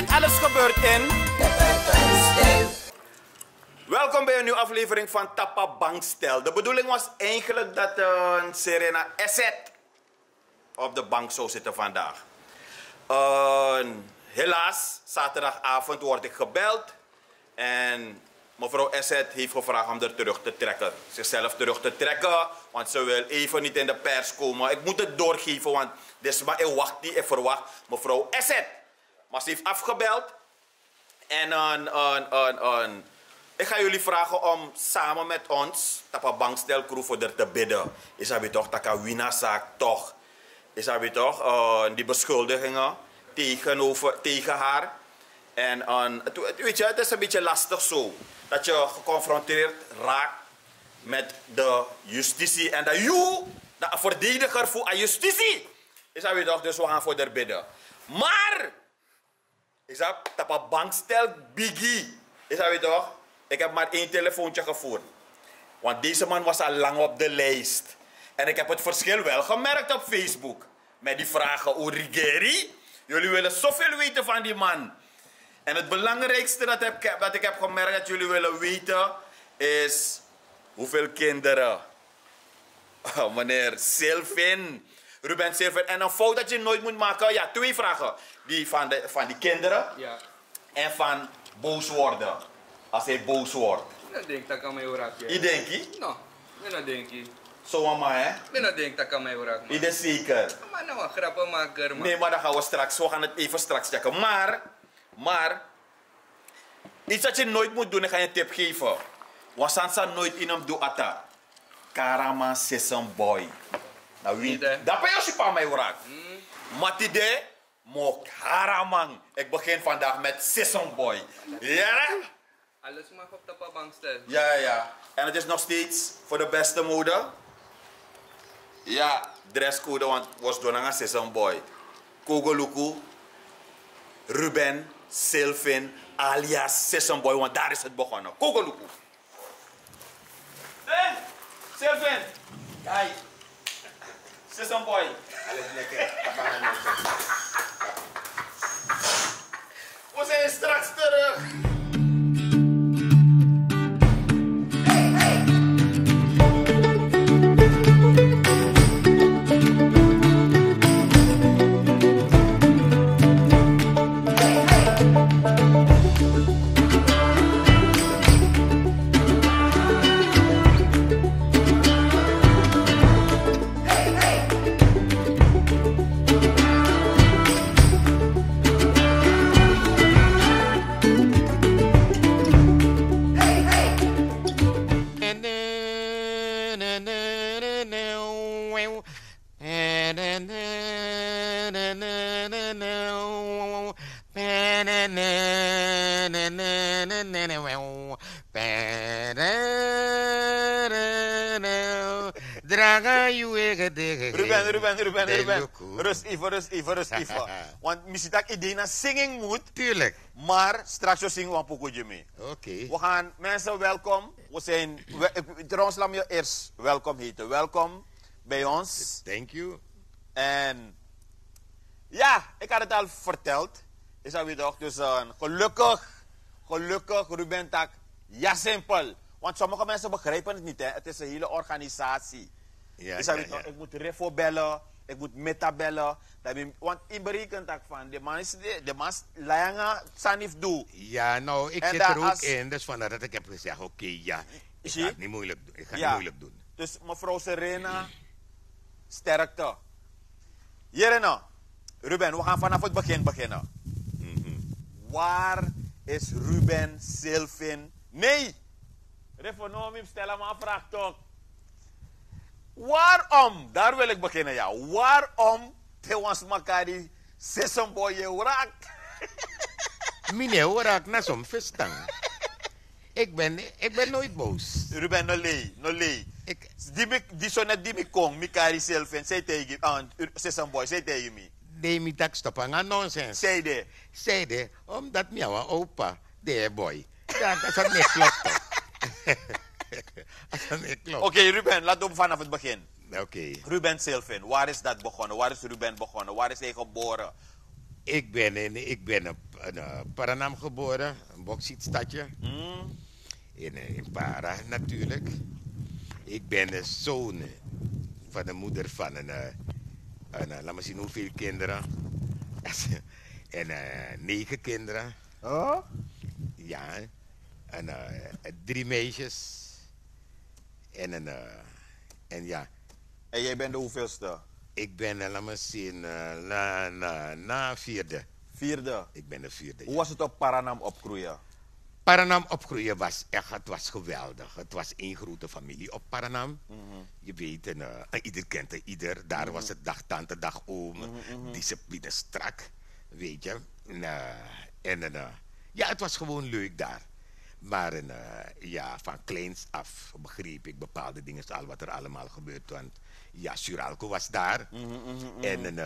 Dit alles gebeurt in... Welkom bij een nieuwe aflevering van Tappa Bankstel. De bedoeling was eigenlijk dat Serena Asset op de bank zou zitten vandaag. Helaas, zaterdagavond word ik gebeld. En mevrouw Asset heeft gevraagd om er terug te trekken. Zichzelf terug te trekken, want ze wil even niet in de pers komen. Ik moet het doorgeven, want dit is maar ik wacht die, ik verwacht mevrouw Asset. Maar ze heeft afgebeld. En ik ga jullie vragen om samen met ons, Tappa Bankstel crew, voor er te bidden. Is dat toch, dat Wina-zaak toch. Is dat toch, die beschuldigingen tegen haar. En weet je, het is een beetje lastig zo. Dat je geconfronteerd raakt met de justitie. En dat je, de verdediger voor de justitie. Is dat toch, dus we gaan voor er bidden. Maar, is dat Tappa Bankstel Biggie. Is dat toch? Ik heb maar 1 telefoontje gevoerd. Want deze man was al lang op de lijst. En ik heb het verschil wel gemerkt op Facebook. Met die vragen, Origeri. Jullie willen zoveel weten van die man. En het belangrijkste dat ik heb gemerkt dat jullie willen weten, is hoeveel kinderen. Oh, meneer Sylvain. Ruben Sylvain. En een fout dat je nooit moet maken. Ja, 2 vragen. Die van die kinderen. Ja. En van boos worden. Als hij boos wordt. Ik denk dat kan mij raken. Je denkt je? No, ik denk je. Zo maar hè? Ik denk dat kan mij raken. Je is zeker? Maar nou een grappenmaker man. Nee, maar dan gaan we gaan het even straks checken. Maar, iets dat je nooit moet doen, ik ga je een tip geven. Wasansa nooit in hem doen ata. Karama session boy. Nou wie? Dat ben je als je mij raakt. Matide, mok haramang. Ik begin vandaag met session boy. Ja? Alles mag op Tappa Bankstel. Ja. En het is nog steeds voor de beste mode. Ja, dresscode, want was doen aan session boy. Kogoluku, Ruben, Sylvain, alias session boy, want daar is het begonnen. Kogoluku. Hey, Sylvain. Kijk. Session boy. Alles lekker. We zijn straks terug. Ruben. Rust even. Want misschien dat idee naar singing moet. Tuurlijk. Maar straks zingen we een pokoetje mee. Oké. We gaan mensen welkom. Trouwens, laat me je eerst welkom heten. Welkom bij ons. Thank you. En ja, ik had het al verteld. Is dat weer toch? Dus gelukkig Ruben tak. Ja, simpel. Want sommige mensen begrijpen het niet. Hè. Het is een hele organisatie. Ja, is dat weer toch? Ik moet Refo bellen. Ik moet Meta bellen. Want in berekent dat van de man Langa Sanif doe. Ja, nou, ik zit er ook in. Dus vandaar dat ik heb gezegd, oké, ja. Ik ga het niet moeilijk doen. Ik ga niet moeilijk doen. Dus mevrouw Serena, sterkte. Jerena, Ruben, we gaan vanaf het begin beginnen. Waar is Ruben Sylvain? Nee! Refonomim, stel maar een vraag toch. Waarom? Daar wil ik beginnen, ja. Waarom te was makari session boy je raakt? Meneer, raak na zo'n vistang. Ik ben nooit boos. Ruben, no lei. Die zo net die mi kong, mi kari Sylvain, zei tegen session boy, zei tegen me. Nee, mi tak stoppen aan nonsens. Zei de, omdat miawa opa, de boy. Ja, dat is niet klopt. Oké, Ruben, laten we vanaf het begin. Oké. Ruben Sylvain, waar is dat begonnen? Waar is Ruben begonnen? Waar is hij geboren? Ik ben op Paranam geboren, een bauxietstadje. Mm. In Para natuurlijk. Ik ben de zoon van de moeder van laat me zien hoeveel kinderen. En 9 kinderen. Oh? Ja. En 3 meisjes. En ja, En jij bent de hoeveelste? ik ben, laat me zien, na 4e. 4e. Ik ben de 4e. Hoe was het op Paranam opgroeien? Paranam opgroeien was echt, het was geweldig. Het was één grote familie op Paranam. Je weet, ieder kent ieder. Daar was het dag tante, dag oom. Discipline strak, weet je. Ja, het was gewoon leuk daar. Maar ja, van kleins af begreep ik bepaalde dingen al wat er allemaal gebeurt. Want ja, Suralco was daar. En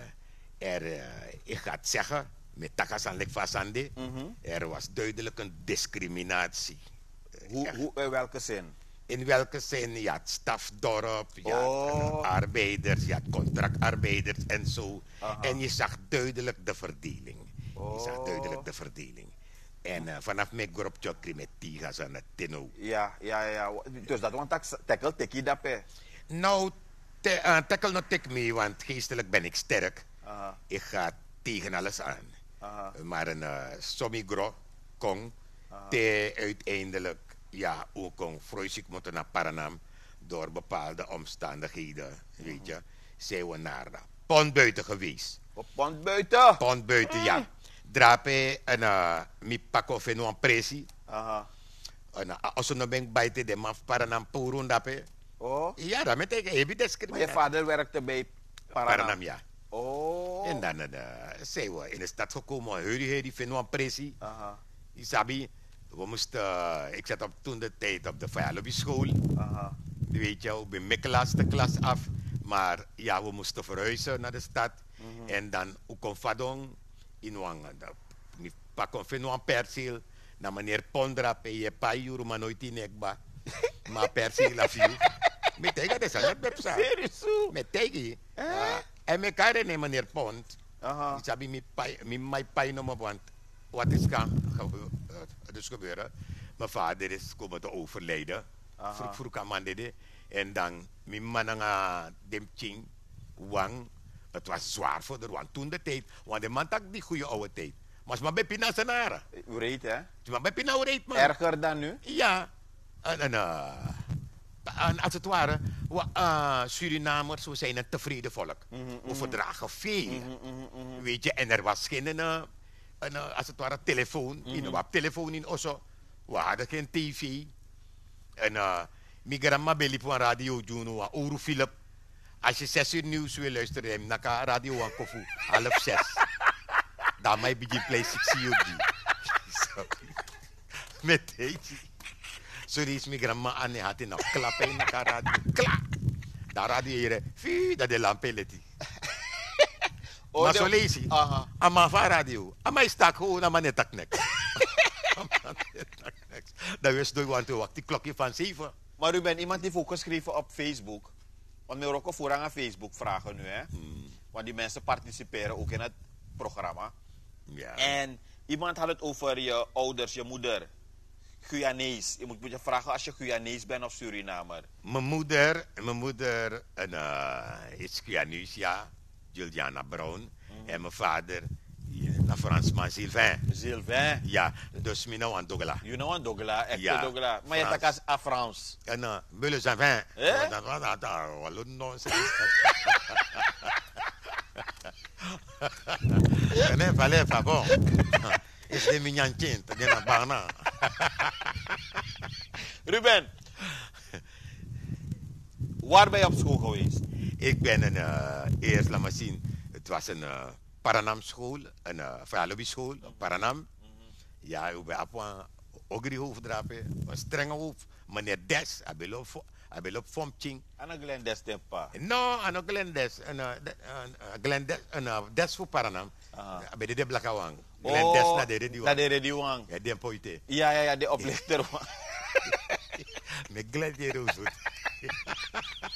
ik ga het zeggen, met Takasan Lekfasande, er was duidelijk een discriminatie. In welke zin? In welke zin? Je had stafdorp, je had Oh. arbeiders, je had contractarbeiders en zo. Aha. En je zag duidelijk de verdeling. Je zag Oh. duidelijk de verdeling. En vanaf mijn groep chokri met tigas aan het tino. Ja. Dus dat want tackle tekkie dat hè. Nou, tackle not take me, want geestelijk ben ik sterk. Aha. Ik ga tegen alles aan. Aha. Maar een somigro kon te uiteindelijk ja ook kon vroeg moeten naar Paranam door bepaalde omstandigheden, weet je. Zijn we naar de pond buiten geweest. Op pond buiten. Pond buiten, ja. Drape en mi pako fenu een pressie. Aha. En als we ben buiten de maf Paranam purun dape. Oh. Ja, dat met ik heb je Maar je discriminatie. vader werkte bij Paranam. Paranam, ja. Oh. En dan zijn we in de stad gekomen, hurry, vinden we een pressie. Aha. Isabi, we moesten, ik zat op toen de tijd op de Vijalobi school. Aha. Weet je, ik ben mijn de klas af. Maar ja, we moesten verhuizen naar de stad. En dan, hoe kon Fadong, in Wang, ik pak een perceel, naar meneer Pondra, je pa euro, maar nooit in Ekba. Maar perceel af je. Met tegen dat is het website. Serieus? Met tegen. En met elkaar nemen meneer Pond. Aha. Ik heb mijn pijn noemen, want wat is dus gebeuren? Mijn vader is komen te overlijden. Vroeg aan man dit. En dan, mijn man aan Demching, Wang. Het was zwaar voor de want toen de tijd. Want de man had die goede oude tijd. Maar bij Pina Sanara. U reed hè? Maar bij Pina reed man. Erger dan nu? Ja. En als het ware, Surinamers, we zijn een tevreden volk. We verdragen veel. Weet je, en er was geen, als het ware, telefoon. We hadden telefoon in Osso. We hadden geen tv. En mijn grandma belde voor een radio, Juno, Oru Philip. Als je 6 uur nieuws wil luisteren, dan kan radio aan Kofu, 5:30. Dan mij begin play 6 uur. Met deze. Sorry, is mijn grandma aan de had in een klap in de radio. Klap! Daar radio hier, dat de lampen leti. Maar zo lees je. Ama van radio. Ama is tak gewoon, ama net tak nek. Dat was door, want toen die klokje van 7. Maar u bent iemand die heeft ook geschreven op Facebook. Want we ook voorrang aan Facebook vragen nu hè. Want die mensen participeren ook in het programma. Ja. En iemand had het over je ouders, je moeder. Guyanees. Je moet je vragen als je Guyanees bent of Surinamer. Mijn moeder is Guyanees, ja. Juliana Brown. En mijn vader, een Fransman, Sylvain. Sylvain. Ja, dus mijn nou aan Dogla. You know een Dogla, echt Ja, Dogla. Maar je Frans. hebt als Frans. En Mulle Sylvain. Eh? Dat was dat, nonsense. Nee, fallait pas bon. Is de mignon kind, de na bana. Ruben, waar ben je op school geweest? Ik ben eerst, laat maar zien, het was een Paranam school, een Vijalobi school, Paranam. Ja, ik ben op een ogri hoofddrapen, een strenge hoofd. Meneer Des, hij wil op Fomching. En een Glendes tempa. No, ano Glendes, Des voor Paranam. Bij de Blakawang. Glendes na de na Rediwang. de Rediwang. Ja, die poite. Ja, de oplichter. Met Glendes Rooswood.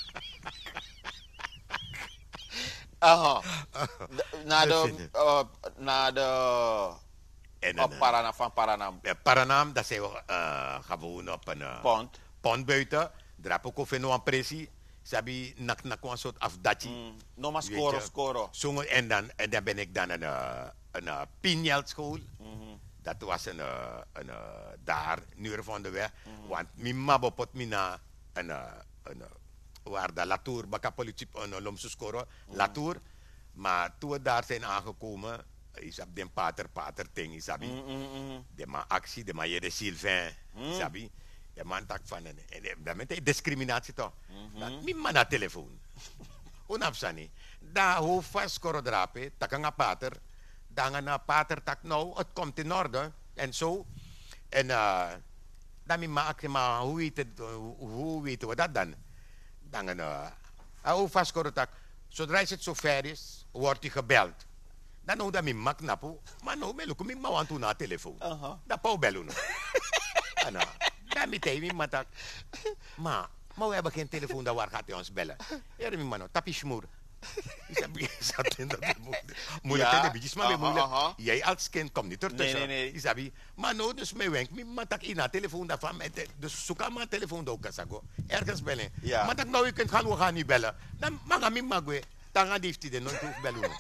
Aha. Na naar de... En Op Paranam, van Paranam. Paranam, dat zijn we gewoon op een Pond. pond buiten. Drap ook of een pressie. Sabi, nak een soort afdatje. No maar Weet scoren, je. scoren. Zongen, en dan ben ik dan een Pinjeld-school. Dat was daar, nu van de weg. Want mijn mama bepot me na waar de Latour, baka politie, een lomse scoren, Latour. Maar toen we daar zijn aangekomen, is op den pater ting, isabi. De ma actie, de ma je de Sylvain, isabi. De man tak van en dat met discriminatie toch. Dat mijn man na telefoon. Unapsani. Daar hoef vast scoren drapen, tak een pater. Dan een pater tak nou, het komt in orde. En zo. En dan mijn maak, maar hoe weten we dat dan? Dan hoe vast scoren tak. Zodra het zover is, wordt hij gebeld. Dan nou dat mijn mak napu, maar nou me lukt mijn man toen na telefoon. Dat pauw bellen no. En dan meteen mijn man tak. Maar we hebben geen telefoon, daar waar gaat hij ons bellen? Ja, mijn man, tapi smoor. Zat in dat moeilijk, Ja, de beetje maar moeilijk. aha. Jij als kind komt niet ertussen. Nee. Isabi, maar nou dus mijn wenk, mijn man tak in na telefoon daarvan, dus zoek aan mijn telefoon ook kasago. Ergens bellen. Ja. Maar dat nou je kunt gaan, we gaan niet bellen. Dan mag ik mijn magwe. Dan gaat hij de nooit hoef bellen.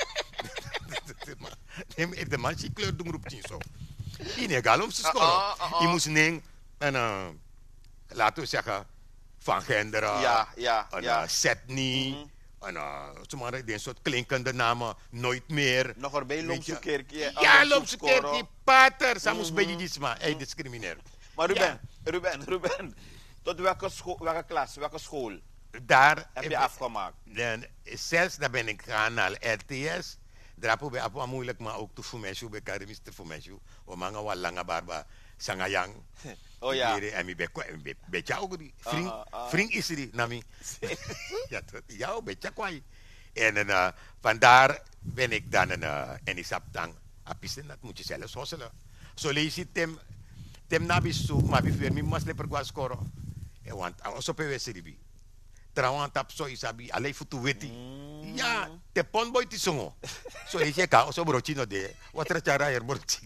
De man die kleur doen roept niet zo. Illegaal om te scoren. Je moest nemen en laten we zeggen van Genderen, Ja. Setni, en een soort klinkende namen, nooit meer. Nog erbij Lomse Kerkje. Ja, Lomse Kerkje, pater, Samus Bedjidisma, hij discrimineert. Maar Ruben, tot welke klas, welke school Daar heb je afgemaakt? Zelfs daar ben ik gaan naar RTS. Daar heb ik moeilijk, maar ook te voor mensen, bij Karimiste voor mensen. We maken wel lange barba, sangayang. Oh ja. En ik ben beetje ook die. Vriend is er, nami. Ja, beetje kwai. En vandaar ben ik dan en ik heb dan apisten, dat moet je zelfs hosselen. Zo lees je tem nabis zo, maar wie weer, mi mas leper gwa scoren. Want als op een wedstrijd. Trouwens, tap zo isabi, alleen voor te weten. Ja, te ponboy ti songo. Zo is je ka, zo broodje no de. Wat er chara hier broodje.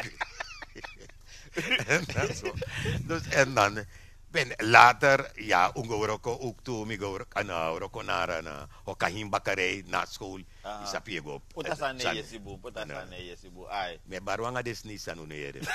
Dus en dan ben later ja ungoroko ook toe mi go ana roko nara okahim bakare na school isapi go. Putasane yesibu. Ai. Me barwanga des ni sanu ne yere.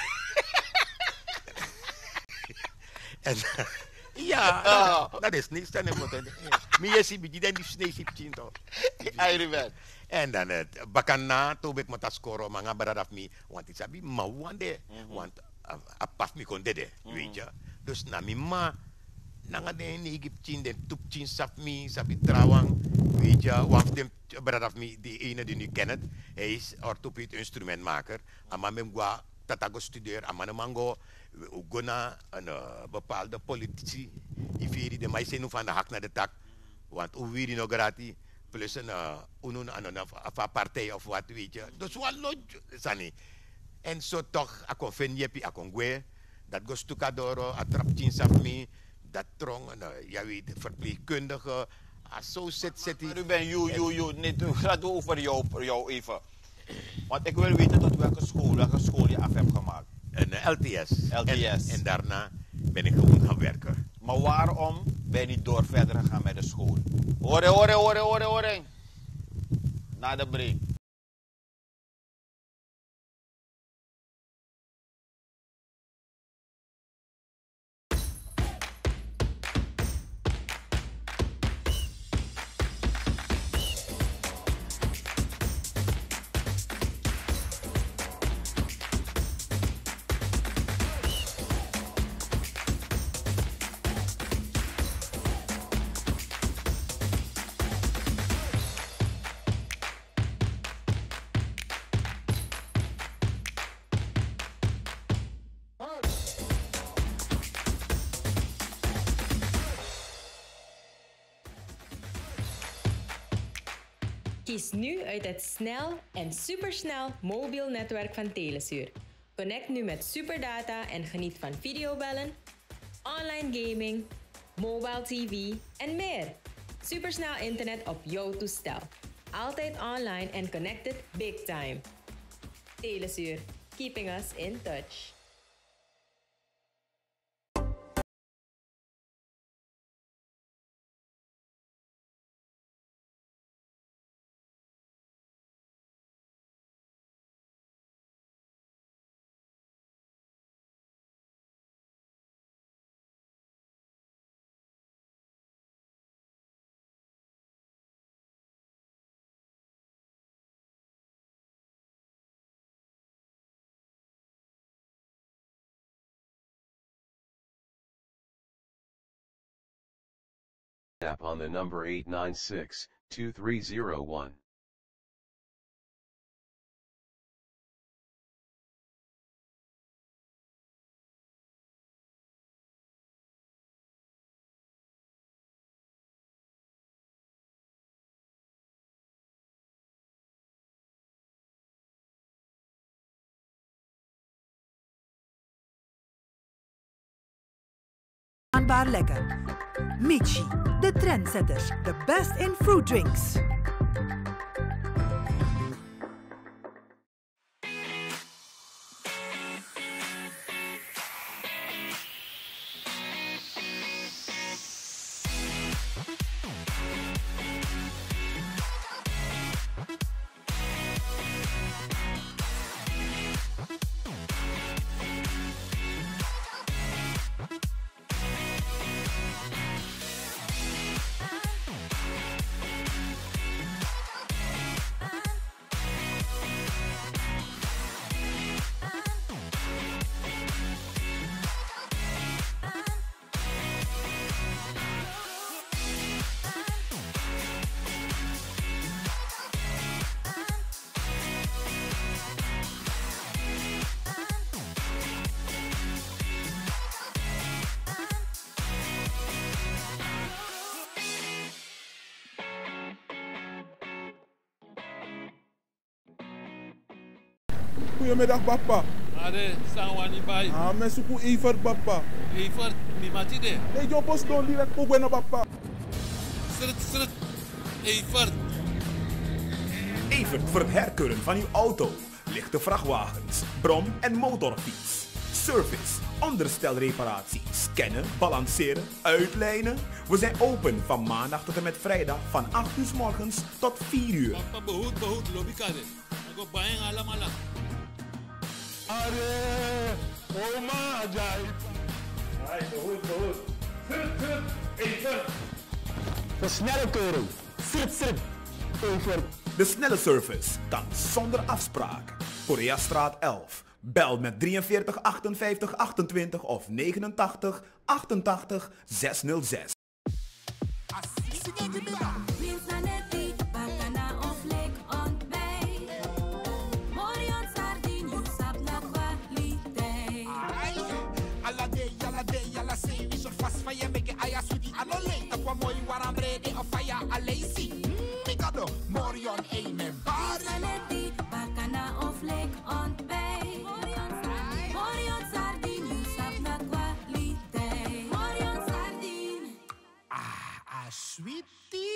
En ja, dat is niks dan moet. Mi yesi bi dan die snee sip tinto. Ai Ruben. En dan het bakana to bek mata skoro manga baradaf mi want it's abi ma wande want apaf mi kon dede weet je. Dus na mi ma nanga de ni Egyptien de tupchin saf mi sabi trawang weet je want dem baradaf mi die ene die nu kent hij is orthopeed instrumentmaker ama mem gwa tatago studeer ama mango gona een bepaalde politici ifiri de mai senu van de hak naar de tak want hoe wie no gratis plus een partij of wat weet je. Dus wat nooit sani. En zo toch, ik kon vinden je akongwe, dat go stucadoro, atraptien safmi, dat trong, ja weet, verpleegkundige, zo zit. Ruben, you, niet, gaat over jou even. Want ik wil weten tot welke school je af hebt gemaakt. Een LTS. LTS. En daarna ben ik gewoon gaan werken. Maar waarom ben je niet door verder gegaan met de school? Horen. Na de break. Kies nu uit het snel en supersnel mobiel netwerk van Telesuur. Connect nu met superdata en geniet van videobellen, online gaming, mobile TV en meer. Supersnel internet op jouw toestel. Altijd online en connected big time. Telesuur, keeping us in touch. App on the number 896-2301. Aanbaar lekker. Michi, de trendsetters. The best in fruit drinks. Goedemiddag, papa. Are, sangwani bai. Mijn suku Evert, papa. Evert, mi matide. Hey, je post don direct op bueno, papa. Srit. Evert. Evert voor het herkeuren van uw auto, lichte vrachtwagens, brom- en motorfiets. Service, onderstelreparatie, scannen, balanceren, uitlijnen. We zijn open van maandag tot en met vrijdag van 8 uur 's morgens tot 4 uur. Papa behoed, lobby kade. Ako bayang alamala. Are, oma, ajay. Hij behoed. Evert. Versnelle keuring. Sit. Evert. De snelle service kan zonder afspraak. Koreastraat 11. Bel met 43 58 28 of 89 88 606. Morion, een mijn bari. Bakana of lek ontbijt. Morion sardine, sap na kwaliteit. Morion sardine. Ah, sweetie.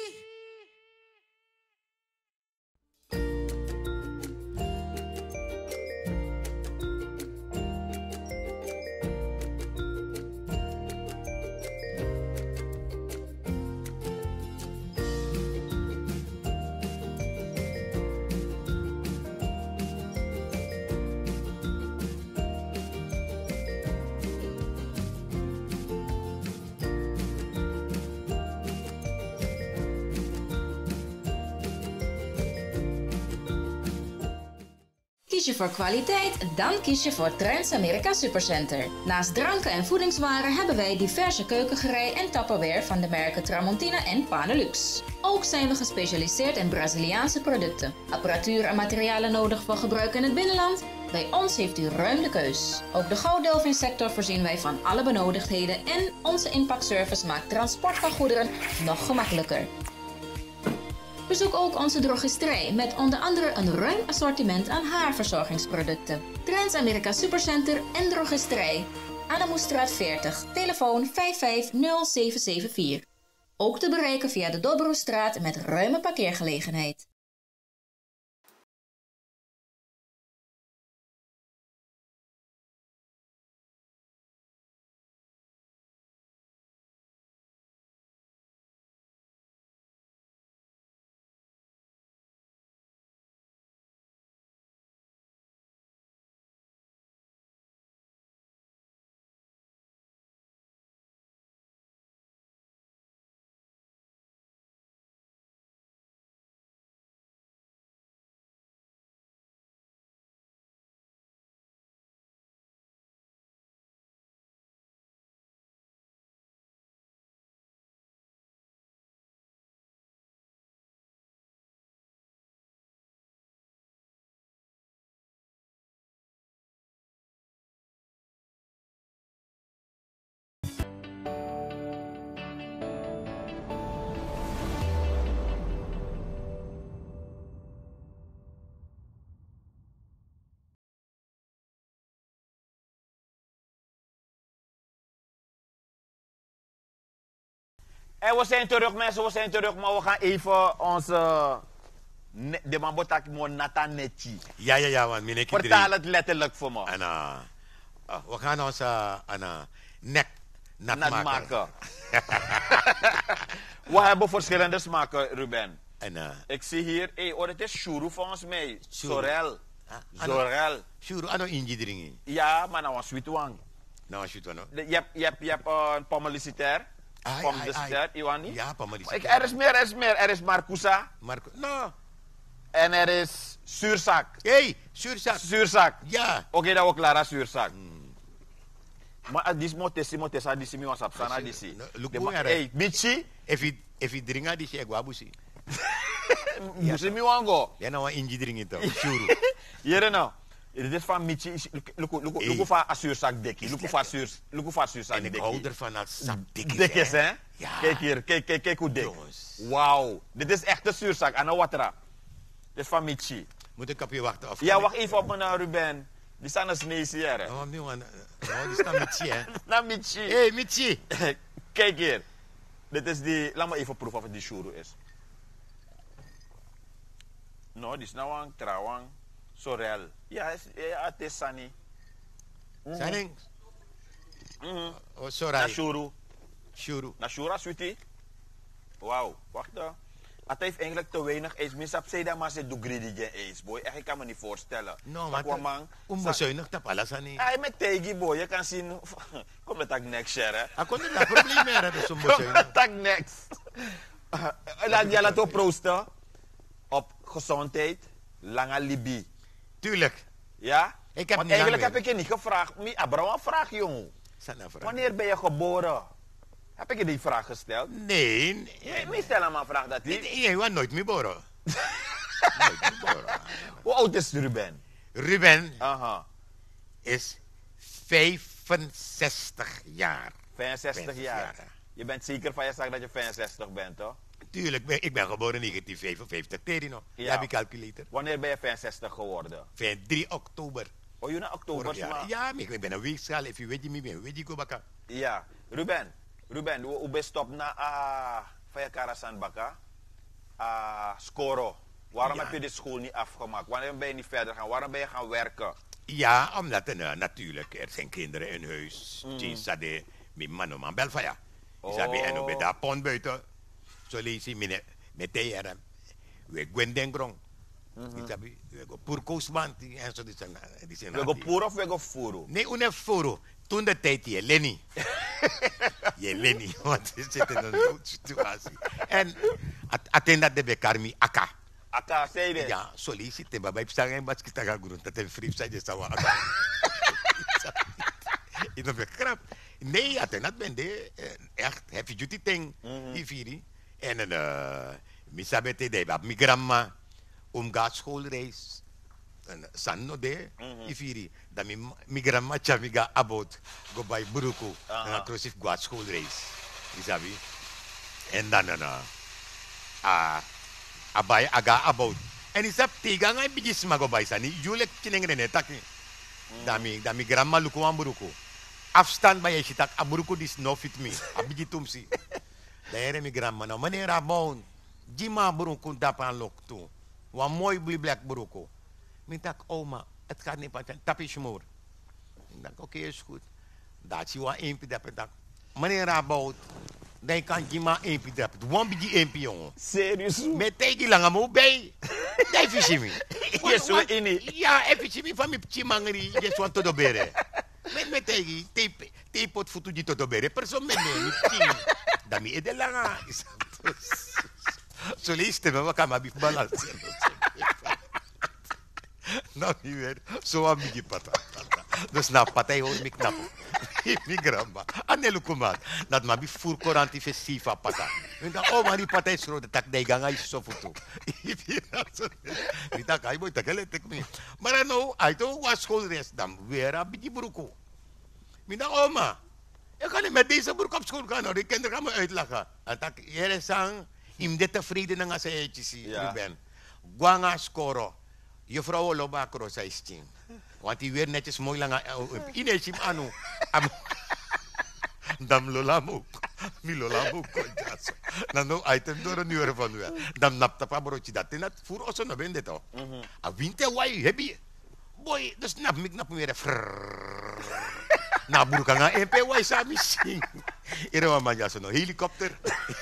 Kies je voor kwaliteit? Dan kies je voor Trends Amerika Supercenter. Naast dranken en voedingswaren hebben wij diverse keukengerei en Tupperware van de merken Tramontina en Panelux. Ook zijn we gespecialiseerd in Braziliaanse producten. Apparatuur en materialen nodig voor gebruik in het binnenland? Bij ons heeft u ruim de keus. Ook de gouddelvinsector voorzien wij van alle benodigdheden en onze inpakservice maakt transport van goederen nog gemakkelijker. Bezoek ook onze drogisterij met onder andere een ruim assortiment aan haarverzorgingsproducten. Trends Amerika Supercenter en drogisterij. Adamoestraat 40, telefoon 550774. Ook te bereiken via de Dobroestraat met ruime parkeergelegenheid. En we zijn terug, mensen, we zijn terug, maar we gaan even onze... De mambotak monata netji. Ja, want meneer Vertaal het letterlijk voor me. We gaan onze nek nat maken. We hebben verschillende smaken, Ruben. Ik zie hier, dit is churu volgens mij. Sorel. Churu, ano inji dringi? Ja, maar nou een sweet one. Nou een sweet one, no? Je hebt een pommelicitair. Iwani? Ja, pommelicitair. Er is meer. Er is Marcusa. No. En er is zuurzak. Hey, zuurzak. Zuurzak. Ja. Oké, dat we klaar zuurzak. Maar dis motesa disi mi wasap sana disi. Hey, bichi. If you drink disi egwabusi. Musi mi wango. Ja, nou inji dringi to. Churu. Hier nou. Dit is van Michi. Luku van zuurzak dekkie. Luku van zuurzak En ik hou ervan als sapdekkies. Dekkies, hè? Ja. Kijk hier, kijk hoe dik. Wauw. Dit is echt een zuurzak. En watra. Dit is van Michi. Moet ik op je wachten? Of ja, wacht even op me, Ruben. Die staan als neus hier, hè? Oh, nee, man. Die staan Michi, hè? Na Michi. Hey, Michi. Kijk hier. Dit is die... Laat me even proeven of het die churu is. No, dit is nou een trawang. Sorel. Ja, het is Sani. Sani? Oh, sorry. Na churu. Churu. Na chura, sweetie. Wauw, wacht dan. Het heeft eigenlijk te weinig ijs. Minstens zei dat maar ze doet greedy ijs, boy. Echt, ik kan me niet voorstellen. No, maar onbezuinig dat alles aan. Hij met tegi, boy. Je kan zien. Kom met dat next share, hè? Ik kon er dat probleem meer hebben, zo'n bezuinig. Kom met dat next. Laat het proosten op gezondheid, lange libi. Tuurlijk. Ja? Want eigenlijk heb ik je niet gevraagd. Abraham, vraag, jongen. Wanneer ben je geboren? Heb ik je die vraag gesteld? Nee. Wie stel hem een vraag dat hij... Nee, je nooit meer boren. Hoe oud is Ruben? Ruben is 65 jaar. 65 jaar. Je bent zeker van jezelf dat je 65 bent, toch? Tuurlijk, ik ben geboren in 1955. Terino. Ja. Heb ik calculator. Wanneer ben je 65 geworden? 3 oktober. Oh, je naar oktober? Ja, ik ben een weekschaal. If you weet me, weet je baka. Ja, Ruben, hoe ben je stop na van je karasan baka? Scoro. Waarom heb je de school niet afgemaakt? Waarom ben je niet verder gaan? Waarom ben je gaan werken? Ja, omdat natuurlijk, er zijn kinderen in huis. Die mijn man bel van ja. En op dat pond buiten. Zo lees je met de we gaan denken. We gaan purkoosband. We gaan puro of we gaan furu? Nee, une furu. Toen de tijd je Lenny. Je Lenny, want we zitten in een situatie. En attend dat de bekarmi aka. Aka, zei je? Ja, zo lees je het. Maar bij psang en batsk is grond. Dat een vriend zei, je zou aka. In een begrap. Nee, dat ben je echt heavy duty thing. Die vieri. En misabete de bab mi grandma gaat schoolreis. En sanno de die vieri. Dan mi grandma chamiga about go bij Buruku. En dan crossif gaat schoolreis. Isabi. En dan abay aga about. En isap tiga ngai bijis mago bij sani. Julek kinengene taki. Dan mi grandma luku aan Buruku. Afstand bij je zitak, aburuku dis no fit me. Abiji tumsi. Daar mi grandma nou, meneer Rabon, jima buruku dapan lok toe. Wat mooi blak buruku. Ik dacht, oma, het gaat niet passen, tap is moer. Ik dacht, oké, is goed. Dat zie je wel een pidap. Ik dacht, meneer Rabon, dan kan jima een pidap. Wan biji een jongen. Serieus? Met tegen lange moe bij. Dat is je me. Ja, even me van mijn chimangri, je want te doberen. Met tegen, teepot futu di toto bere, persoon met me, dami ede langa. Zo leest het me, wat kan maar bij balans. Nou, niet meer, zo aan mij pata. Dus na patay hoor, ik knap. Mi grandma, anelu kumat, dat maar bij voerkoranti festiva pata. En dan, oh, maar die patay is rood, dat de ganga is zo futu. Ik dacht, hij moet dat geletek me. Maar nou, hij toch was schoolrest, dan weer aan bij broeko. Mina oma, ik kan niet met deze broek op school gaan, hoor. Die kinderen gaan me uitlachen. En dat jij sang, in dit tevreden na nga sa etjisi, Ruben. Guanga scoro. Juffrouw Loba Krosa is tien. Want die weer netjes mooi lang. Ineens anu. Dan lola mo. Mi lola mo ko jaso. Na no item door een uur van wel. Dan napta pa broodje dat. En dat voor ons no ben dit toch. A winte wai hebi. Boy, dus nap mik nap meer. Na buru kanga MP wai sa missing. Ira ma jaso no helikopter.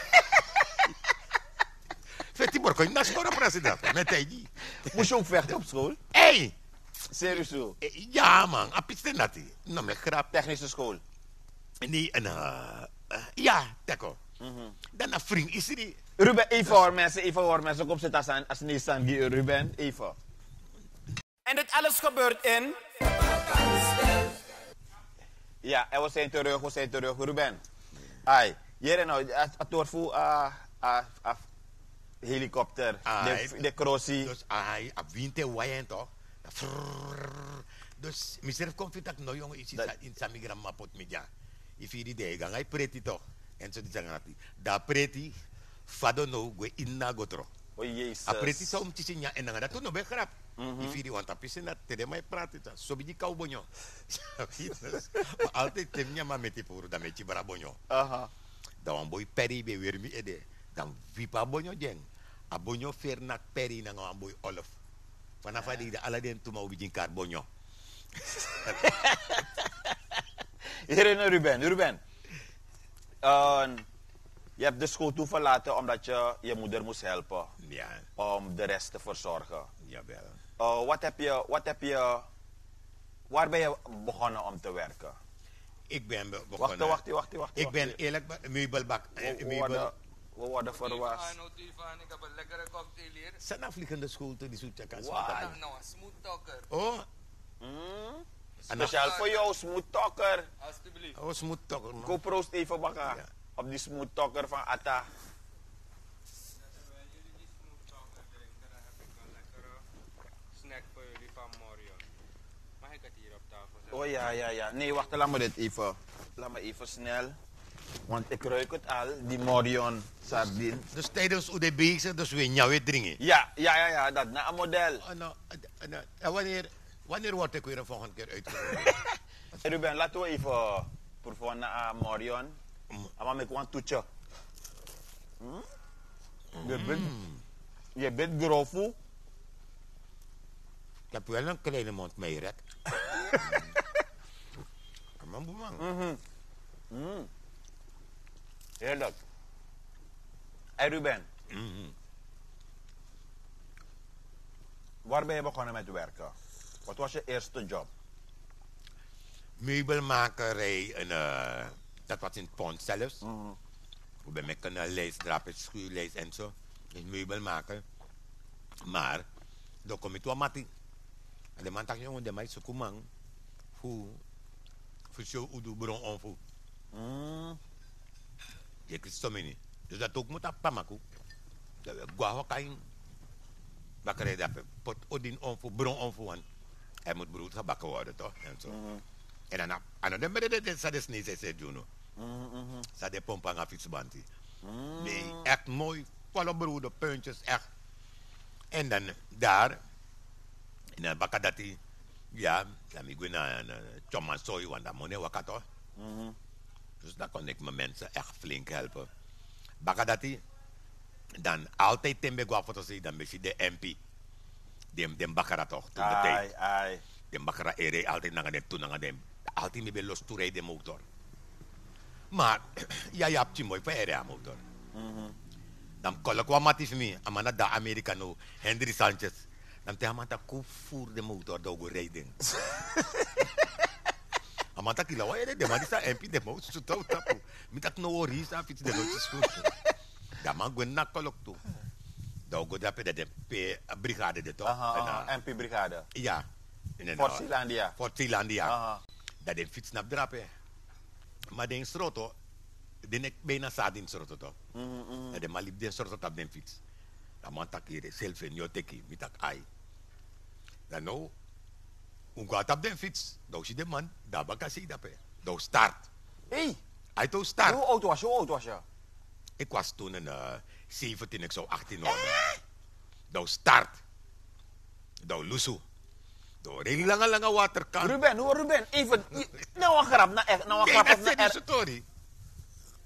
Feti borko in nas kora president. Met hij. Moest je ook vechten op school? Hey! Serieus zo? Ja man, apitste nati. No me grap. Technische school? Nee, ja, teko. Dan een vriend is er. Ruben, even hoor mensen, kom zitten als Nissan Ruben, even. En dit alles gebeurt in... Ja, en we zijn terug, Ruben. Ai, hier nou, het wordt voor helikopter, de crossie. Dus ai, op winter waaien toch? Dus, mezelf komt dat nou jongen is in Samigram mapot media. If je die gang, hij preti toch? En zo die zeggen dat da preti, fado no we inna gotro. Oh jezus. A preti sa te zien ja en dan dat no be grap. If je die want apisen dat te mij praten dat so bi kau bonyo. Maar altijd temnya ma meti pour da meti bara bonyo. Aha. Dan boy peri be weer mi ede. Dan vipa bonyo jeng. A bonyo fer nak peri na ngam boy olof. Vanaf die de aladen tuma ubi jin kar bonyo. Hier Ruben. Je hebt de school toe verlaten omdat je je moeder moest helpen. Ja. Om de rest te verzorgen. Jawel. Waar ben je begonnen om te werken? Ik ben begonnen. Wacht. Ik ben eerlijk meubelbak. We worden verwacht. Ik heb een lekkere cocktail hier. Zijn vliegende school te die zoetje kan Nou, een smooth talker. Oh. Speciaal voor jou, smooth talker. Alsjeblieft. Oh, smooth talker. Koop proost even bakken. Ja. Op die smooth talker van Atta. Snack voor jullie van Morion. Mag ik het hier op tafel zetten? Oh ja. Nee, wacht, laat me dit even. Laat me even snel. Want ik ruik het al, die Morion sardine. Dus tijdens hoe de bezig, dus we jou weer drinken. Ja, dat na een model. Wanneer wordt ik weer een volgende keer uitgevoerd? Ruben, laten we even proeven naar Morion. Maar ik want toetje. Je bent grofu. Ik heb wel een kleine mond mee, rek. Heerlijk. Hey Ruben. Waar ben je begonnen met werken? Wat was je eerste job? Meubelmakerij. Dat was in het pond zelfs. We ben met een lijstdraper, schuurlijst en zo. Dus meubelmaker. Maar, dan kom ik toe mati. En de man dacht, jongen, de meid zo kumang. Voor show udu bron onfu. Je kunt het niet. Dus dat ook moet op Pamaku. Gwa kain. Bakkerij dat pot odin onfu, bron onfu. Hij moet brood gebakken worden toch? En zo. En dan ben je dat is niet zo doen. Dat de pompa aan fietsbandy. Nee, echt mooi. Volle brood, puntjes, echt. En dan daar. En dan bakken dat hij. Ja, dan ik ga naar Chomasoy, want dat moet je wakker toch? Dus daar kon ik mijn mensen echt flink helpen. Bakken dat hij. Dan altijd tembe gwa voor te zien, dan misschien de MP. Den bakkara toch, toen de tijd. Den bakkara ere altijd naar de toen naar dem. Altijd mee bij los toerij de motor. Maar, ja, je hebt je mooi voor ere motor. Dan kon ik wat matis mee, amana da Americano, Henry Sanchez. Dan te amata koop voor de motor, dogo rijden. Amata kila wa ere de maar die sta MP de motor zo touw tapu. Met dat no worries af iets de loodjes goed. Dan man gwen na kolok toe. Dogo dat de brigade de toch? MP brigade. Ja. Fort Zeelandia. Dat de fiets naar drapen. Maar de stroto, de nek bijna zat in stroto toch? Dat de man liep de stroto op de fiets. Dan man tak hier zelf in jou teki, met tak ai. Dan nou, gaat op de fiets. Dan zie de man, daar bakassie dat pe. Dan start. Hey! Hij to start. Hoe oud was je? Ik was toen een 17, ik zou 18 worden. Dan start. Dan lusu. Door een lange waterkant. Ruben, even. Nou een grap, nou een grap. Dat is een story.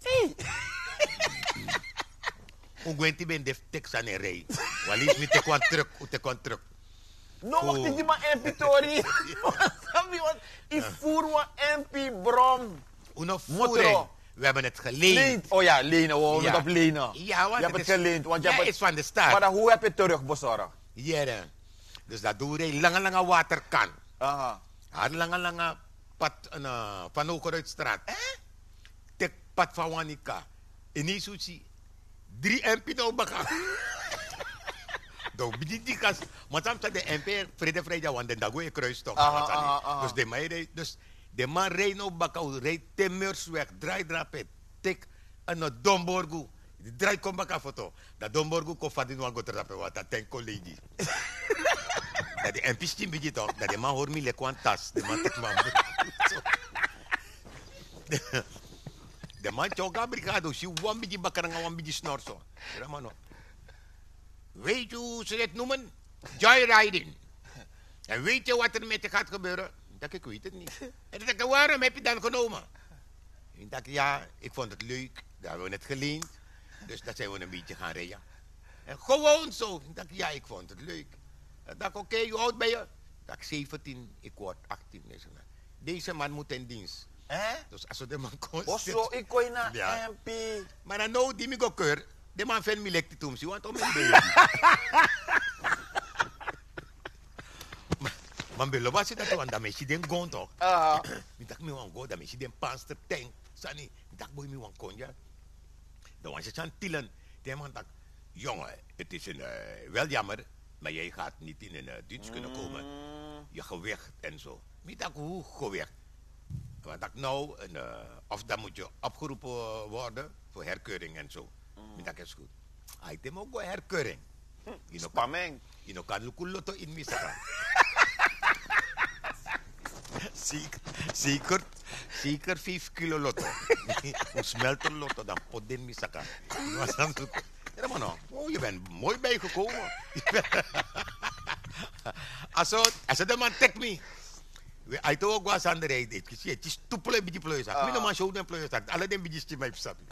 Hoe gwent die ben de tekst aan een rij? Walis met te kwam terug. No, wacht niet, maar MP Tori. Want ik voer wat MP Brom. Uno voering. We hebben het geleend. Oh ja, lenen. We hebben het op lenen. Ja, want je hebt het geleend. Want je hebt is van de staat. Maar dan, hoe heb je het terugbezorgd? Ja, dus dat doe je lange waterkan. Aha. Had lange pad van Hogeruitstraat. Tek pad van Wanika. En niet zo zie 3 MP nou baka. Donc die kas, maar dan staat de MP vrede vrede want dan gooi je kruistocht. Dus de man dus de man rijdt nou baka, rijdt Temmersweg, draait drapet, tek een Domborgu. Die draait kom baka foto. Dat Domborgu komt van die man gaat drapen wat dat ten collega. Dat de MP stim beetje toch, dat de man hoort me lekker aan tas, de man tek man. De man choka brigado, si wan beetje bakker en wan beetje snor zo. Ramano. Weet je hoe ze het noemen? Joyriding. En weet je wat er met je gaat gebeuren? Ik weet het niet. En dan dacht ik, waarom heb je dan genomen? Ik dacht, ja, ik vond het leuk. Daar hebben we het geleend. Dus dat zijn we een beetje gaan rijden. En gewoon zo. Ik dacht, ja, ik vond het leuk. Ik dacht, oké, hoe oud ben je? Ik dacht, 17, ik word 18. Deze man moet in dienst. Dus als we de man komt... Osso, ik kon naar MP. Maar dan nou, die me go keur. De man vindt me lekker toen. Ze want om een baby. Maar bello was het dat want dan is je den gon toch? Ik dacht me wan go, dan is je den panster tank. Sani, ik dacht boy me wan konja. Dan was het aan tillen. De man dacht, jongen, het is wel jammer, maar jij gaat niet in een dienst kunnen komen. Je gewicht en zo. Ik dacht, hoe gewicht? Want dacht nou, of dan moet je opgeroepen worden voor herkeuring en zo. Dat is goed. Hij heeft ook een herkeuring. Spamming. Je kan ook lotto in misaka. Zeker 5 kilo lotto. Hoe smelt een lotto dan pot in misaka. Ja, maar nou, je bent mooi bijgekomen. Als je de man tek me. Hij toch ook was aan de rijden. Het is toepel een beetje pleuris. Ik ben maar zo den pleuris. Alle den beetje stem heeft sap.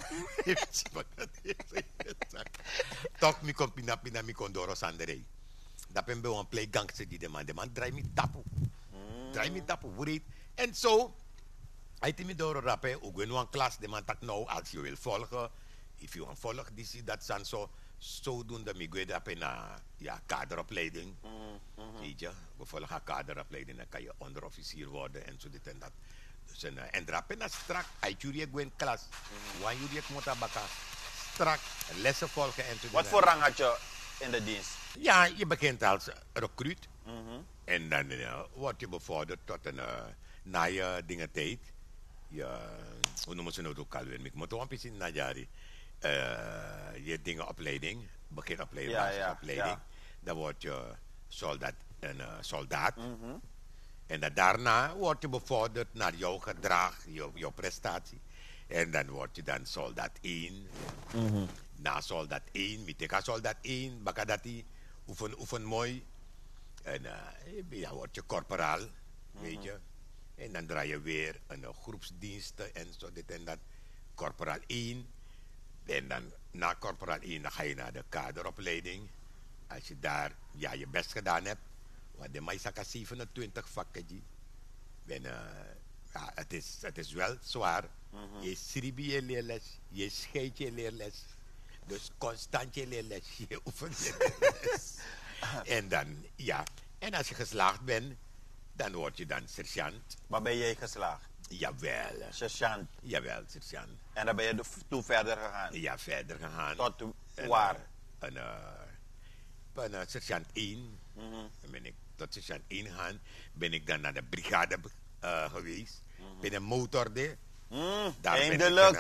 Toch mi kom pina mi kondoros aan de rij. Dat ben bij een play gangster die de man draai mi tapu. Draai mi tapu, weet. En zo, hij heeft me door rappen. Ook in een klas, de man tak nou, als je wil volgen, if you want volgen, dat zijn zo doen dat ik weet naar kaderopleiding. Weet je, we volgen kaderopleiding, dan kan je onderofficier worden en zo dit en dat. Dus en drapen naar strak, als jullie een klas, wanneer jullie moet bakken, strak lessen volgen en zo. Wat voor rang had je in de dienst? Ja, je begint als recruit. En dan word je bevorderd tot een naaie dingen-tijd. Hoe noemen ze nou ook alweer? Ik moet ook een beetje naar jaren. Je dingenopleiding, beginopleiding, basisopleiding. Dan word je soldaat. En dan daarna word je bevorderd naar jouw gedrag, jouw prestatie. En dan word je dan soldaat 1. Na soldaat 1, miteka soldaat 1, bakadati, oefen mooi. En dan word je korporaal, weet je. En dan draai je weer een groepsdiensten en zo, dit en dat. Korporaal 1. En dan na korporaal 1 dan ga je naar de kaderopleiding. Als je daar je best gedaan hebt. Want de Maisaka 27 vakken. Het is wel zwaar. Je schrijft je leerles. Je scheidt je leerles. Dus constant je leerles. Je oefent je leerles. En dan, en als je geslaagd bent, dan word je dan sergeant. Maar ben jij geslaagd? Jawel. Sergeant? Jawel, sergeant. En dan ben je toen verder gegaan? Ja, verder gegaan. Tot waar? Van sergeant 1. Dan ben ik tot sergeant 1 gegaan. Ben ik dan naar de brigade geweest. Ben een motorde. Eindelijk.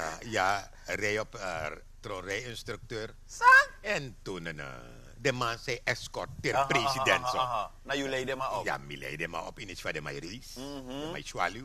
Rijinstructeur. En toen de man zei escort ter president. Nou, jullie leidden maar op. Ja, mi leidden maar op in iets van de mijn race. Mijn zwaluw.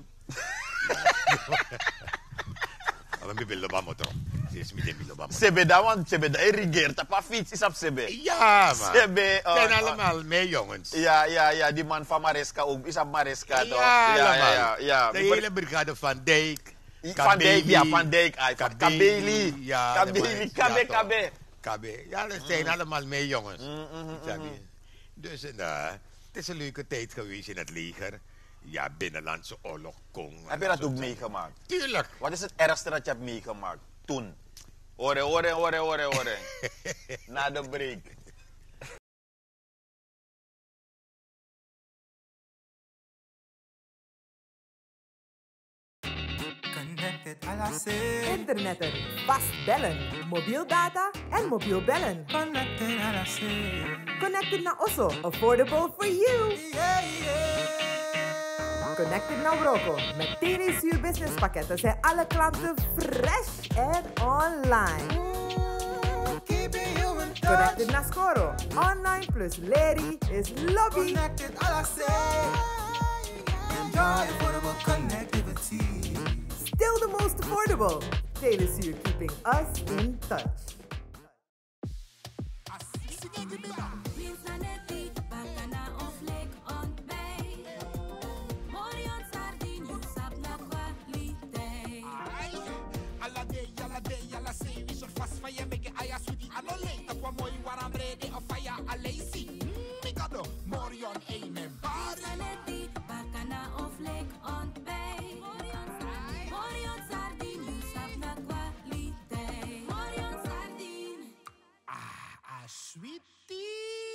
Maar mi willen maar motor. Sebe dat, want Sebe dat regeert op een fiets is op Sebe. Ja, man. Sebe. Zijn allemaal mee, jongens. Ja, die man van Maresca ook is op Maresca. Ja, de hele brigade van Dijk. Van Dijk, ja, Van Dijk. Kabeli. Ja, Kabeli, KB. KB. Ja, dat zijn allemaal mee jongens. Dus het is een leuke tijd geweest in het leger. Ja, binnenlandse oorlog, Kong. Heb je dat ook meegemaakt? Tuurlijk. Wat is het ergste dat je hebt meegemaakt toen? Horen. Na de break. Internetten, vast bellen, mobiel data en mobiel bellen. Connected naar Osso, affordable for you. Connected naar Broco. Met Telesuur business pakketten zijn alle klanten fresh en online. Connected naar Scoro. Online plus Larry is lobby. Connected Enjoy affordable connectivity. Still the most affordable. Telesuur keeping us in touch. Morion Amen Sanetti, bacana of lek ontbijt. Morion sardine, you sap na kwaliteit. Morion sardine. Sweetie.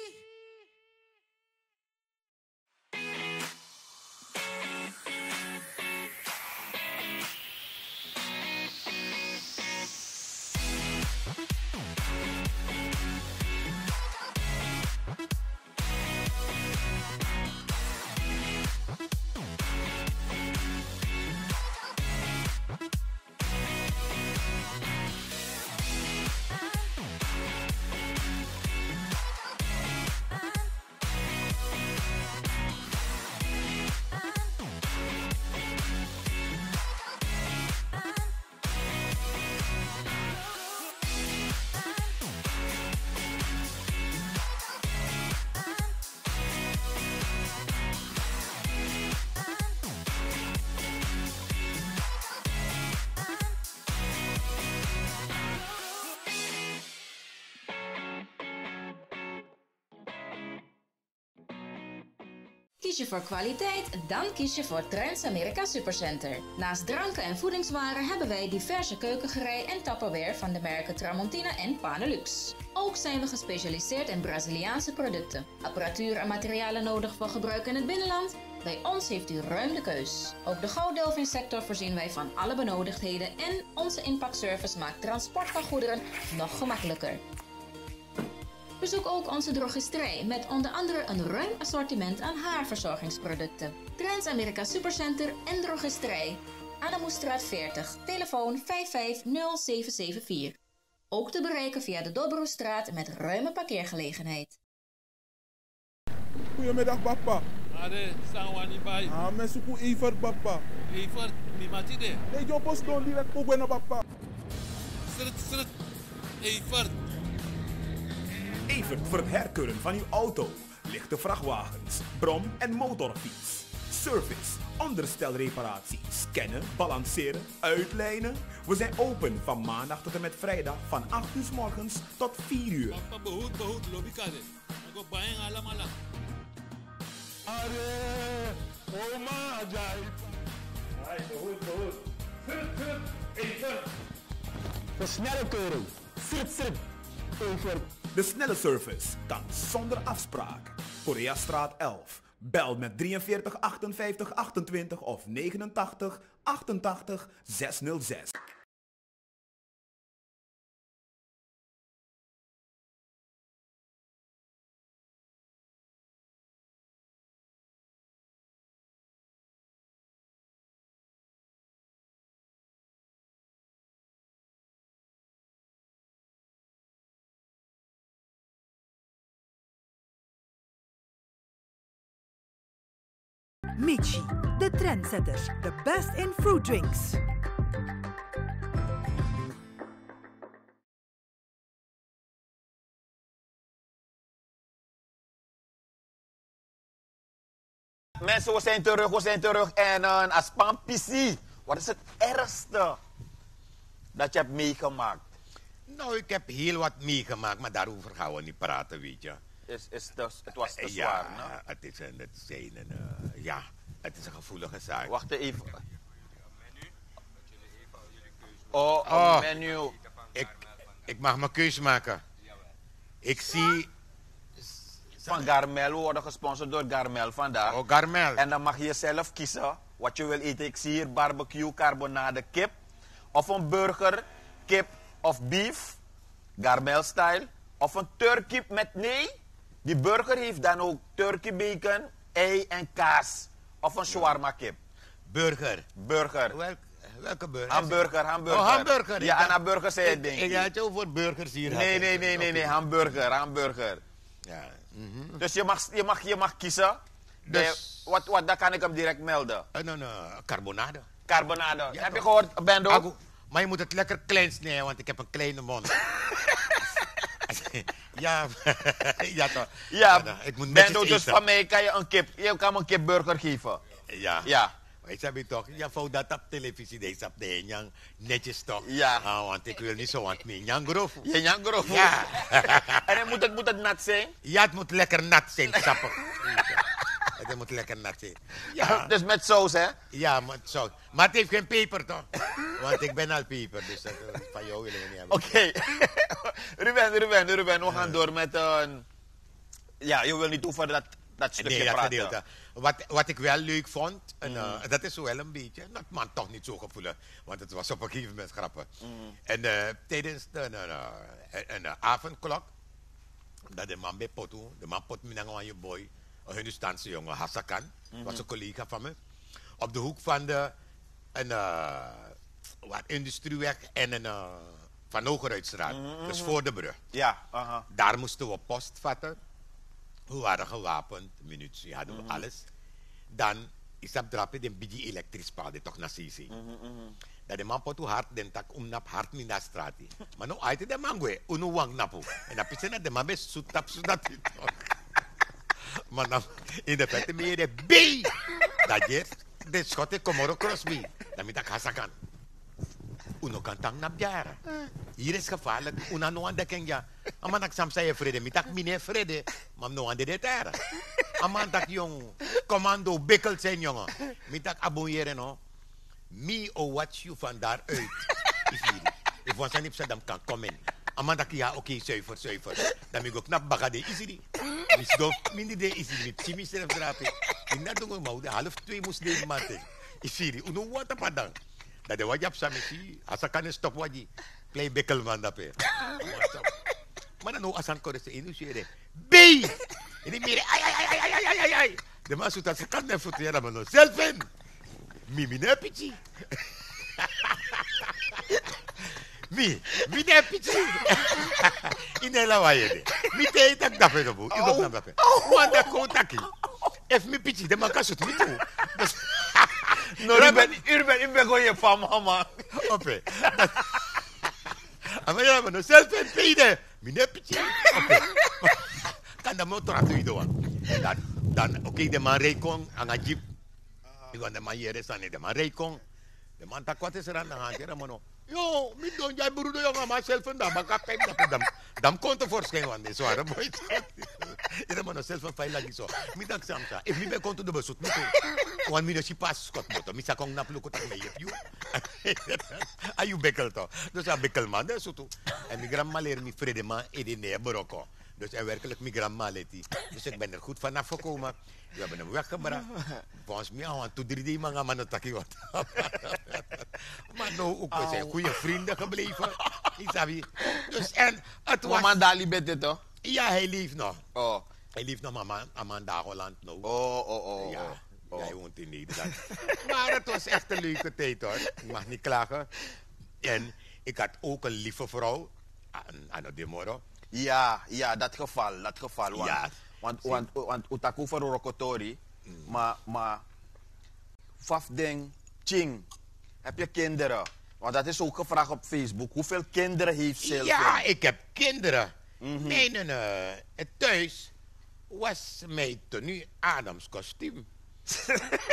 Kies je voor kwaliteit? Dan kies je voor Trends America Supercenter. Naast dranken en voedingswaren hebben wij diverse keukengerei en Tupperware van de merken Tramontina en Panelux. Ook zijn we gespecialiseerd in Braziliaanse producten. Apparatuur en materialen nodig voor gebruik in het binnenland? Bij ons heeft u ruim de keus. Ook de gouddelvinsector voorzien wij van alle benodigdheden en onze inpakservice maakt transport van goederen nog gemakkelijker. Bezoek ook onze drogisterij met onder andere een ruim assortiment aan haarverzorgingsproducten. Trends America Supercenter en drogisterij. Adamoestraat 40, telefoon 550774. Ook te bereiken via de Dobroestraat met ruime parkeergelegenheid. Goedemiddag, papa. Are, sangwani bai. Men suku Evert, papa. Evert, mi mati de. Nee, yo post don direct po bueno, papa. Srit. Evert. Evert voor het herkeuren van uw auto, lichte vrachtwagens, brom- en motorfiets. Service, onderstelreparatie, scannen, balanceren, uitlijnen. We zijn open van maandag tot en met vrijdag van 8 uur 's morgens tot 4 uur. Papa behoed, lobi kade. Ako bayang alamala. Are, oma ajaib. Hai, behoed. Srit, Evert. Versnelle keuring. Srit. Evert. De snelle service kan zonder afspraak. Koreastraat 11. Bel met 43 58 28 of 89 88 606. Michi, de trendsetters. The best in fruit drinks. Mensen, we zijn terug. En als Pam PC. Wat is het ergste dat je hebt meegemaakt? Nou, ik heb heel wat meegemaakt, maar daarover gaan we niet praten, weet je. Het was te Ja, zwaar, no? het is een gevoelige zaak. Wacht even. Oh, een menu. Ik mag mijn keus maken. Ik zie... Van Garmel, we worden gesponsord door Garmel vandaag. Oh, Garmel. En dan mag je zelf kiezen wat je wil eten. Ik zie hier barbecue, carbonade, kip. Of een burger, kip of beef. Garmel-style. Of een turkey met die burger heeft dan ook turkey bacon, ei en kaas. Of een shawarma kip. Burger. Welke burger? Hamburger. Oh, hamburger. Ja, en een burger zei je, denk ik. Ik had het over burgers hier. Nee, hamburger. Ja. Dus je mag kiezen. Dus, dat kan ik hem direct melden. Carbonade. Carbonade. Ja, heb je gehoord, Bendo? Maar je moet het lekker klein snijden, want ik heb een kleine mond. Ja, toch. Ja, ik moet Bendo, dus van mij kan je kan me een kipburger geven. Ja. Maar ik zeg toch, je vouwt dat op televisie, deze op de Nyang, netjes toch? Ja. Want ik wil niet zo, want mijn Nyang grof. Je Nyang grof? Ja. En moet het nat zijn? Ja, het moet lekker nat zijn, sappig. Het moet lekker nat zijn. Ja. Dus met saus, hè? Ja, met saus. Maar het heeft geen peper, toch? Want ik ben al peper, dus dat van jou willen we niet hebben. Oké. Ruben, we gaan door met een... Ja, je wil niet over dat stukje praten. Gedeelte. Wat ik wel leuk vond, dat is wel een beetje, dat man toch niet zo gevoelig, want het was op een gegeven moment grappig. En tijdens de avondklok, dat de man bij Potu, de man pot me aan je boy, een Hindustaanse jongen, Hassakan, was een collega van me, op de hoek van de Industrieweg en Van Hogeruitstraat, dus voor de brug. Ja, Daar moesten we post vatten. We waren gewapend, munitie, hadden we alles. Dan is dat drapen de bigi elektrisch paal, die toch naar CC. Dat de man potu hard, den tak nap hard in de straat. Maar nu uit de man we, unu wang napu. En dan pisse de man best zoetap zodat hij toch. Maar dan in de vette meer de B. Dat je de schotten Komoro Crosby. Dan moet ik hasakan. Uno kan tang nap jaren. Hier is gevaarlijk. Una no aan de kenja. Aman ak sam say vrede. Mitak mine vrede. Mam no aan de detara. Aman tak jong commando bikkel zijn jongen. Mitak abonneren no. Me or watch you van daaruit. If one sanip sadam kan komen. Aman tak ja oké zuiver. Dan mi go knap bagade isiri. Mis do mindi de isiri. Mit chimi self drape. Inna dungo mau de half 2 moest de mate. Isiri. Uno wat padang. Dat de wajab samisi, asa kan stop waji, play bekelman dape. Maar dan asan ko de industrie B. Ini mire ay. De man suta se kan nefu te yara mano selfen. Mi ne pichi. Mi ne pichi. Inela waye. Mi te tak dape no bu. Igo nam dape. Wanda ko taki. Ef mi pichi de man kasut mi tu. No, Ruben gewoon je van mama. Oké. Maar ja, maar zelf en pide. Mine pichi. Oké. Kan de motor aan doen doen. Dan oké, de man rekon aan een jeep. Ik ga de man hier is aan de man rekon. De man tak wat is er aan de hand? Ja, mano. Yo, mi don jij broeder jongen, maar zelf en dan baka pep dan komt er voorschijn want dit zware boy. Ja, mano zelf en fijn lagi zo. Mi tak samsa. If mi ben komt de besut mi ko. Want mi no si pas skot moto. Mi sa kong naplu ko tak me yep you. Ayu bekel to. Dus a bekel man de sutu. En mi gram maler mi vrede man in de boroko. Dus en werkelijk mi gram maleti. Dus ik ben er goed vanaf gekomen. We hebben hem weggebracht. Volgens mij aan toe 3D mga manotaki wat. Maar nou ook we zijn goede vrienden gebleven. Isabi. Dus en het was. Mama Dali bent dit toch? Ja, hij leeft nog. Oh. Hij leeft nog maar Amanda Holland nou. Oh. Ja. Hij woont in Nederland. Maar het was echt een leuke tijd hoor. Ik mag niet klagen. En ik had ook een lieve vrouw. Anna de Moro. Ja, dat geval. Want, ja. Want utaku voor rokotori. Maar Fafding Ching, heb je kinderen? Want dat is ook gevraagd op Facebook. Hoeveel kinderen heeft Sylvain? Ja, ik heb kinderen. Mijn thuis was mijn tenue Adams kostuum. Ja,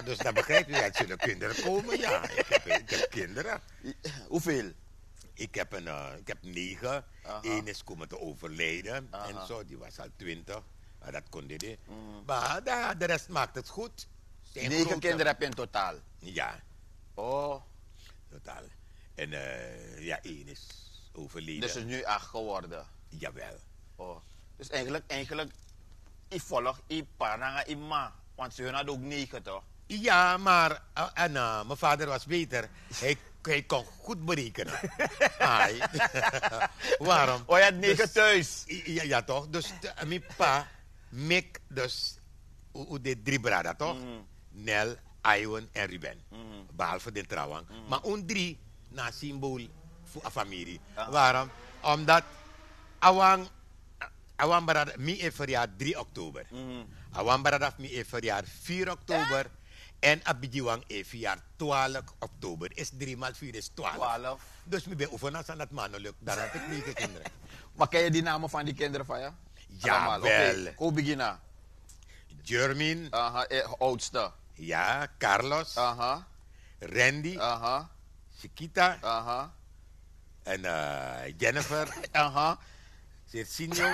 dus dan begrijp je, het zullen kinderen komen, ja. Ik heb kinderen. Hoeveel? Ik heb 9. Aha. Eén is komen te overlijden. Aha. En zo, die was al 20. Maar dat kon die niet. Maar de rest maakt het goed. Zijn 9 grote. kinderen heb je in totaal? Ja. Oh. Totaal. En ja, één is overleden. Dus het is nu 8 geworden? Jawel. Oh. Dus eigenlijk, ik volg je pa en je ma. Want ze hadden ook 9 toch? Ja, maar mijn vader was beter. Hij kon goed berekenen. Ai. Waarom? Oh, je had 9 thuis? Ja, toch? Dus mijn pa, Mick, dus de 3 braden, toch? Nel, Iwan en Ruben. Behalve de trouwang. Maar on 3 na symbool voor de familie. Waarom? Omdat Awang barad mi e verjaard 3 oktober. Awang barad mi e verjaard 4 oktober. En Abidjiwang e verjaard 12 oktober. Is 3 maal 4 is 12. Dus ik ben oefenen aan dat mannelijk. Dan heb ik 9 kinderen. Maar ken je die namen van die kinderen van je? Ja, wel. Hoe beginnen? Jermin. Oudste. Ja, Carlos. Randy. Chiquita. En Jennifer. Cercinio.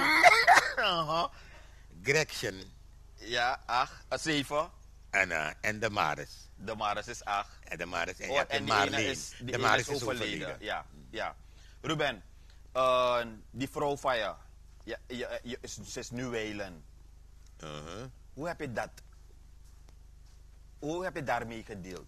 Gretchen. Ja, 8. 7. En de Maris. De Maris is 8. En de Maris. En, en de die Marleen. ene is, De Maris is overleden. overleden. Ja, ja. Ruben, die vrouw van je, ze is nu wijlen. Hoe heb je dat? Hoe heb je daarmee gedeeld?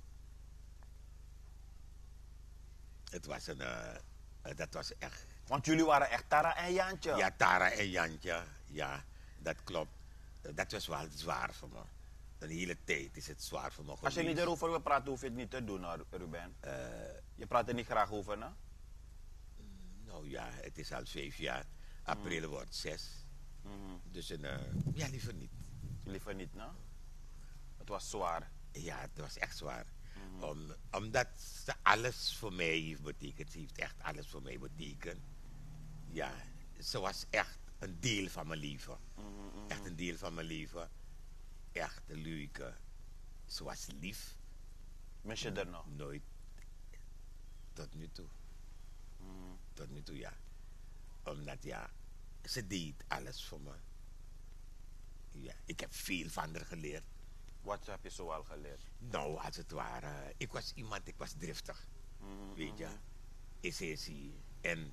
Het was dat was echt. Want jullie waren echt Tara en Jantje. Ja, Tara en Jantje. Ja, dat klopt. Dat was wel zwaar voor me. De hele tijd is het zwaar voor me geweest. Als je niet erover wil praten, hoef je het niet te doen, Ruben. Je praat er niet graag over, hè? Nou ja, het is al 5 jaar. April wordt 6. Dus ja, liever niet. Liever niet, nou? Het was zwaar. Ja, het was echt zwaar. Omdat ze alles voor mij heeft betekend. Ze heeft echt alles voor mij betekend. Ja, ze was echt een deel van mijn leven. Echt een deel van mijn leven. Echt een leuke. Ze was lief. Mis je er nog? Nooit. Tot nu toe. Tot nu toe, ja. Omdat, ja, ze deed alles voor me. Ja, ik heb veel van haar geleerd. Wat heb je zoal geleerd? Nou, als het ware, ik was driftig. Weet je, essentie. En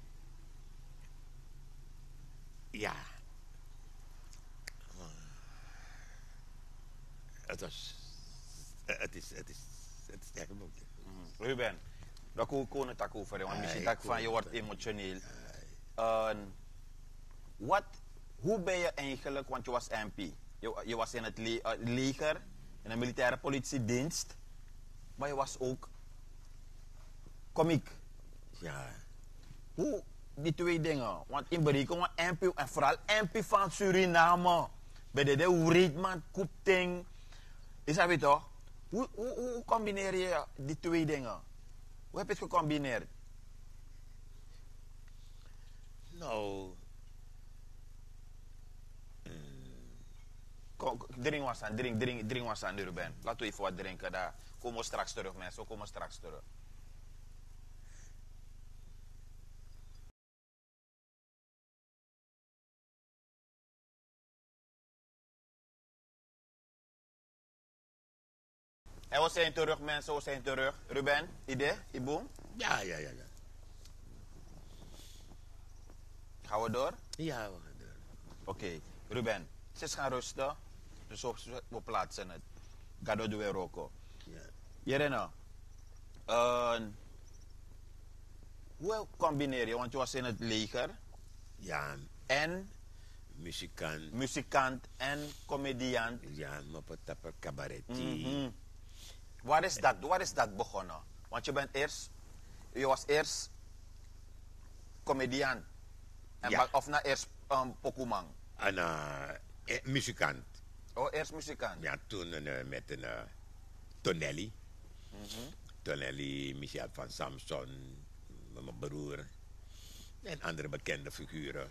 ja, het is echt moeilijk. Ruben, daar kon ik het over, want misschien dat van je wordt emotioneel. Hoe ben je eigenlijk, want je was MP, je was in het leger, in de militaire politiedienst, maar je was ook komiek. Ja. Hoe, die 2 dingen, want in bereken van MP, en vooral MP van Suriname, bij de Reetman, Koepting, is dat weet toch? Hoe combineer je die 2 dingen? Hoe heb je het gecombineerd? Nou, drink was aan, Ruben. Laten we even wat drinken daar. Komen we straks terug, mensen. We komen straks terug. En we zijn terug, mensen. We zijn terug. Ruben, idee? Iboom? Ja. Gaan we door? Ja, we gaan door. Oké. Ruben, ze gaan rusten. Dus we plaatsen het. Ga door de Roko. Ja. Jerena, hoe combineer je? Want je was in het leger. Ja. En? Muzikant en comediant. Ja, maar cabaret. Waar is dat begonnen? Want je was eerst comediant. Ja. Of na eerst pokumang? Muzikant. Oh, eerst muzikant? Ja, toen met een Tonelli. Tonelli, Michel van Samson, mijn broer. En andere bekende figuren.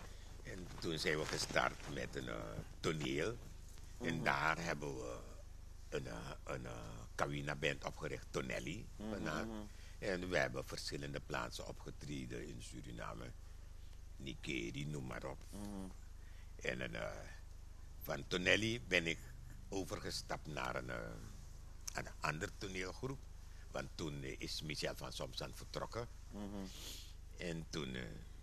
En toen zijn we gestart met een toneel. En daar hebben we een Kawina band opgericht, Tonelli. En we hebben verschillende plaatsen opgetreden in Suriname. Nikeri, noem maar op. En van Tonelli ben ik overgestapt naar een ander toneelgroep. Want toen is Michel van Somsan vertrokken. En toen,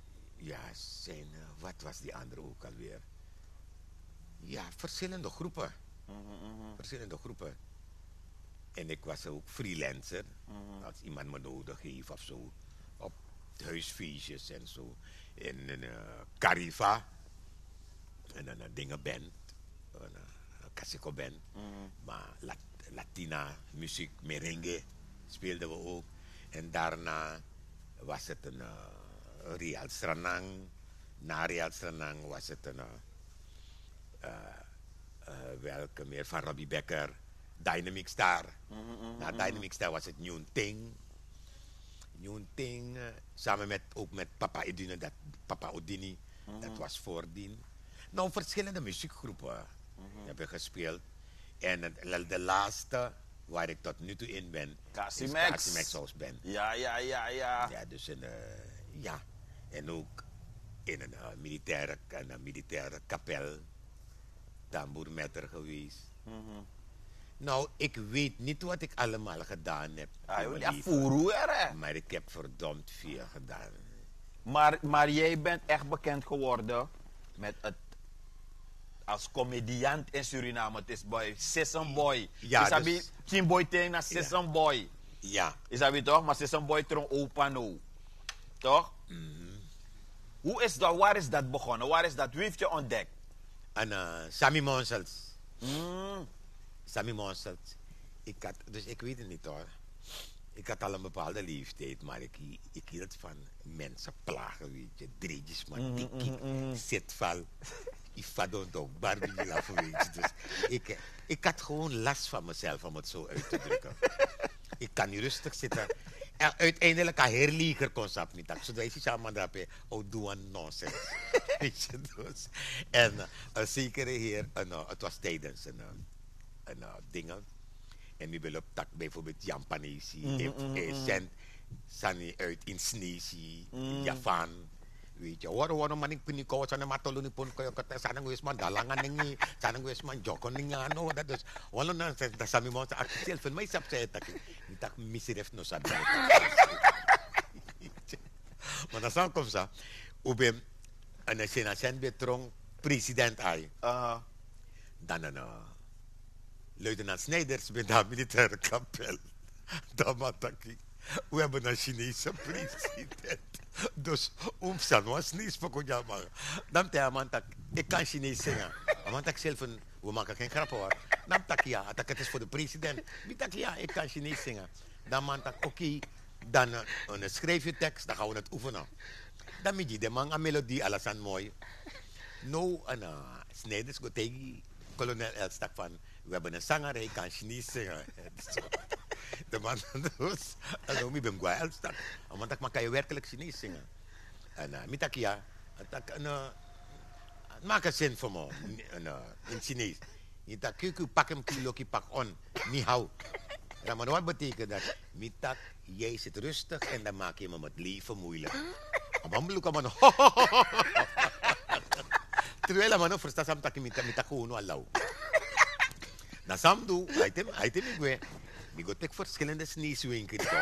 wat was die andere ook alweer? Ja, verschillende groepen. Verschillende groepen. En ik was ook freelancer. Als iemand me nodig heeft of zo. Op huisfeestjes en zo. En een Carifa. En een dingenband. Een Casico band. Maar Latina muziek, merengue speelden we ook. En daarna was het een Real Stranang. Na Real Stranang was het een welke meer van Robbie Becker, Dynamic Star. Na Dynamic Star was het New Ting, samen ook met Papa Odini, dat was voordien. Nou, verschillende muziekgroepen hebben gespeeld. En de laatste waar ik tot nu toe in ben, is Casimax House Band. Ja. Ja, dus ja. En ook in een militaire kapel, tamboermetter geweest. Nou, ik weet niet wat ik allemaal gedaan heb. Maar ik heb verdomd veel gedaan. Maar jij bent echt bekend geworden met het als comediant in Suriname. Het is boy, Session Boy. Ja, dus... Boy tegen Session Boy. Ja. Is dat weer toch? Maar Session Boy trong opano. Toch? Hoe is dat? Waar is dat begonnen? Waar is dat? Wie heeft je ontdekt? En Sammy Monsels. Sammy Monsels. Dus ik weet het niet hoor. Ik had al een bepaalde leeftijd, maar ik hield van mensen plagen, weet je. Dreetjes, man, tikkie, zitval. Ifadon ook, Barbie lachen, weet je. Dus ik had gewoon last van mezelf, om het zo uit te drukken. Ik kan niet rustig zitten. En uiteindelijk een herlieger concept niet. Zodat je samen daarbij, doe een nonsens. Weet je dus. En een zekere heer, het was tijdens een dingen. En nu wil op tak bijvoorbeeld Jampanesi, Sani uit in Snesi, Japan. Weet je, hoor man, ik ben niet koud, zijn matolo niet pun koyo kata, zijn we eens man dalangan ningi, zijn we eens man joko ningi ano, dat dus, wala na dat sami mo sa zelf en mijzelf zei dat niet dat misref no sabi. Maar dat zou komen zo, ube een senatien betrong president ai, dan een luitenant Snijders bij de militaire kapel, dan mataki. We hebben een Chinese president. Dus omstaan was niets voor kon maar. Dan zei man tak, ik kan Chinees zingen. Man tak zelf we maken geen grap hoor. Dan tak ja, dat het is voor de president. Die tak ja, ik kan Chinees zingen. Dan man tak oké, dan schrijf je tekst, dan gaan we het oefenen. Dan moet je de man een melodie alles aan mooi. Nou, Snijders go tegen kolonel Elstak van, we hebben een zanger, hij kan Chinees zingen. De man dus, en ik ben gwaai Elstak. Want dan kan je werkelijk Chinees zingen. En mitakia, maak een zin voor me in Chinees. Mitak kuku pak hem kiloki pak on, niet hou. Ja, maar wat betekent dat? Mitak, jij zit rustig en dan maak je me het leven moeilijk. Abang man, terwijl man verstaat sam tak mitak gewoon alaw. Na sam do, item ik we go tek verschillende sneeswinkels toch.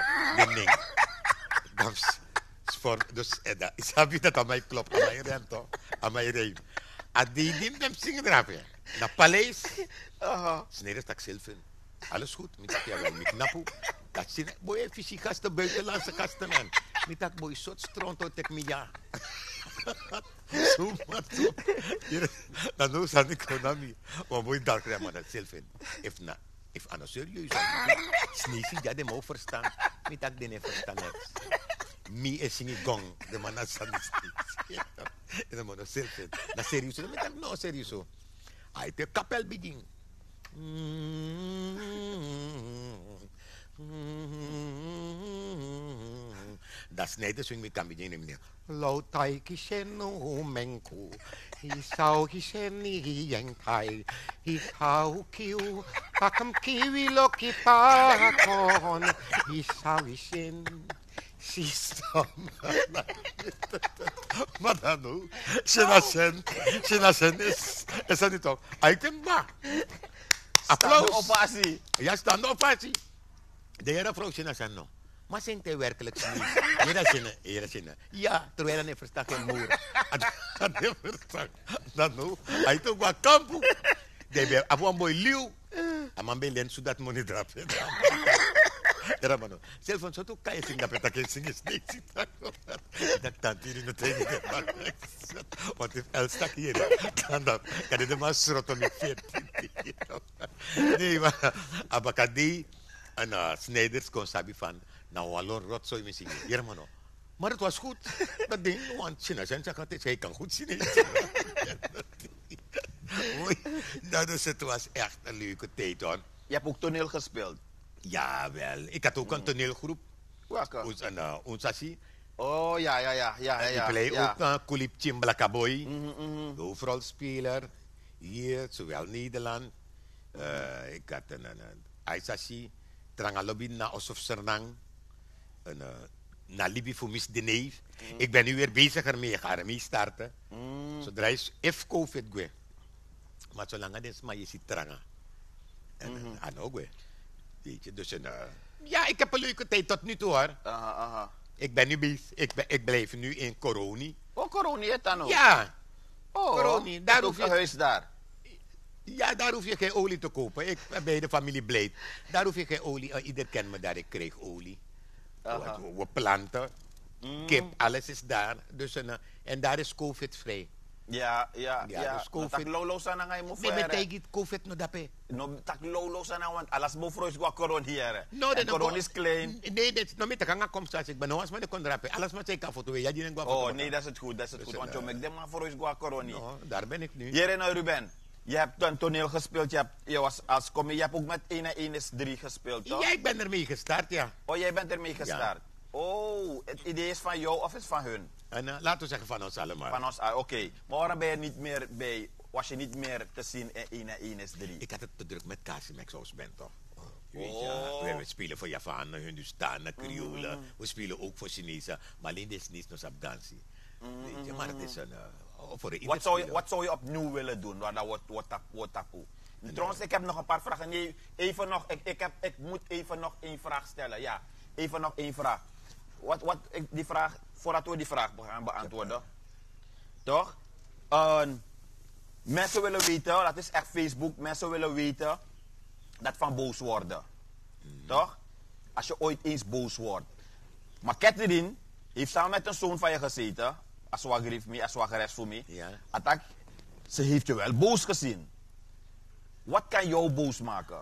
Dus heb je dat aan mij klopt, aan mijn rem toch, aan mijn reem. Als die hem zingen eraf, naar paleis, sneden stak zelf in. Alles goed, met dat wel, met napu. Dat zijn, boy, fysiek gasten, buitenlandse gasten aan. Met dat boy, soort stronto tek me ja. Zo, maar zo. Dan doen ze niet gewoon niet. Maar boy, daar krijg je dat zelf in. If ano serieus sneezie ja de mo verstaan met dat de ne verstaan het mi is singi gong de man as san sneezie en mo no self na serieus met dat no serieus ai te kapel begin dat snijdt swing met kan beginnen meneer Lao tai kishenu menku hi sao kisheni yang tai hi hao kiu Pakam kiwi loki pakon, isawisin, sistam. Madano, sinasen is dat niet toch? Item ba? Applaus. Staande ovatie. Ja, staande ovatie. De heer mevrouw sinasen no. Maar zijn hij werkelijk niet? Hier zin. Ja, terwijl hij verstaat geen moer. Hij verstaat. Dat nu, hij toch wat kampu. Hij ben een mooi lieuw. En man ben len zodat money drap. Ja, man. Zelf van zo toe kan je zien dat het geen zingen is. Dat kan hier in het hele. Want if El stak hier, kan hij de man schrotten met 14. Nee, maar abakadi en Snijders kon sabi van. Nou, alon rotzooi misschien. Ja, man. Maar het was goed. Dat ding, want China zijn zegt hij kan goed zien. Dus het was echt een leuke tijd, hoor. Je hebt ook toneel gespeeld? Jawel. Ik had ook een toneelgroep. Welke? Unsasi. Oh, ja. Ik play ook Kulip Chimblakaboy. De hoofdrolspeler. Hier, zowel Nederland. Ik had een Aisasi. Trangalobin na Osof Sernang. Na Libi voor Miss de Neef. Ik ben nu weer bezig ermee. Ik ga ermee starten. Zodra is if COVID gwe. Maar zolang het is, maar je ziet tranga. En ook gwe. Weet je, dus ja, ik heb een leuke tijd tot nu toe, hoor. Ik ben nu bezig. Ik blijf nu in Coroni. Oh, Coroni, het dan ook? Ja. Oh, Coroni. Daar hoef je huis daar? Ja, daar hoef je geen olie te kopen. Ik ben bij de familie Bleed. Daar hoef je geen olie. Ieder kent me daar. Ik kreeg olie. We planten. Kip, alles is daar. Dus, en daar is COVID-vrij. Ja. Dus COVID. Tak lolo sana nga mo Nee, maar tegen COVID no dape. No, tak lolo sana want alas mo frois gwa koron hier. No, en koron is klein. Nee, dat is nog niet. Ik kom straks. Ik ben nog eens met de kondrape. Alles maar zeker foto. Ja, die gwa foto. Oh, nee, dat is het goed. Want je maakt dem maar frois gwa koron niet. No, daar ben ik nu. Hier nou, Ruben. Je hebt een toneel gespeeld, je was als je hebt ook met 1 is 3 gespeeld, toch? Ja, ik ben ermee gestart, ja. Oh, jij bent ermee gestart? Ja. Oh, het idee is van jou of is van hun? En, laten we zeggen van ons allemaal. Van ons, oké. Maar waarom ben je niet meer bij, was je niet meer te zien in 1 is 3? Ik had het te druk met Casimex zoals ben, toch? Weet je, we spelen voor Javanen, Hindustanen, Kriolen. We spelen ook voor Chinezen, maar alleen dit is niet nog op dansen. Weet je, maar het is een... Wat zou je opnieuw willen doen? Wat tapu? Trouwens, ik heb nog een paar vragen. Nee, even nog. Ik moet even nog 1 vraag stellen. Ja, even nog 1 vraag. Die vraag, voordat we die vraag gaan beantwoorden. Toch? Mensen willen weten, dat is echt Facebook. Mensen willen weten dat van boos worden. Toch? Als je ooit eens boos wordt. Maar Catherine heeft samen met een zoon van je gezeten. Als we gerest voor mij. Ja. Attack, ze heeft je wel boos gezien. Wat kan jou boos maken?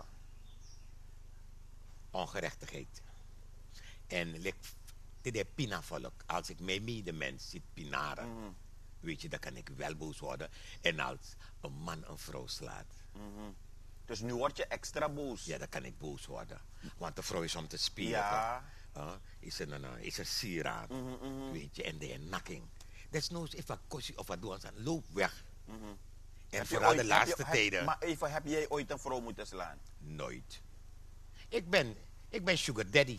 Ongerechtigheid. En de pinavolk. Als ik mijn medemens ziet pinaren. Weet je, dan kan ik wel boos worden. En als een man een vrouw slaat. Dus nu word je extra boos. Ja, dan kan ik boos worden. Want de vrouw is om te spelen. Ja. Is een sieraad. Weet je, en de nakking. Desnoods even kosie of wat doen ze, loop weg. En vooral de laatste tijden. Maar even, heb jij ooit een vrouw moeten slaan? Nooit. Ik ben sugar daddy.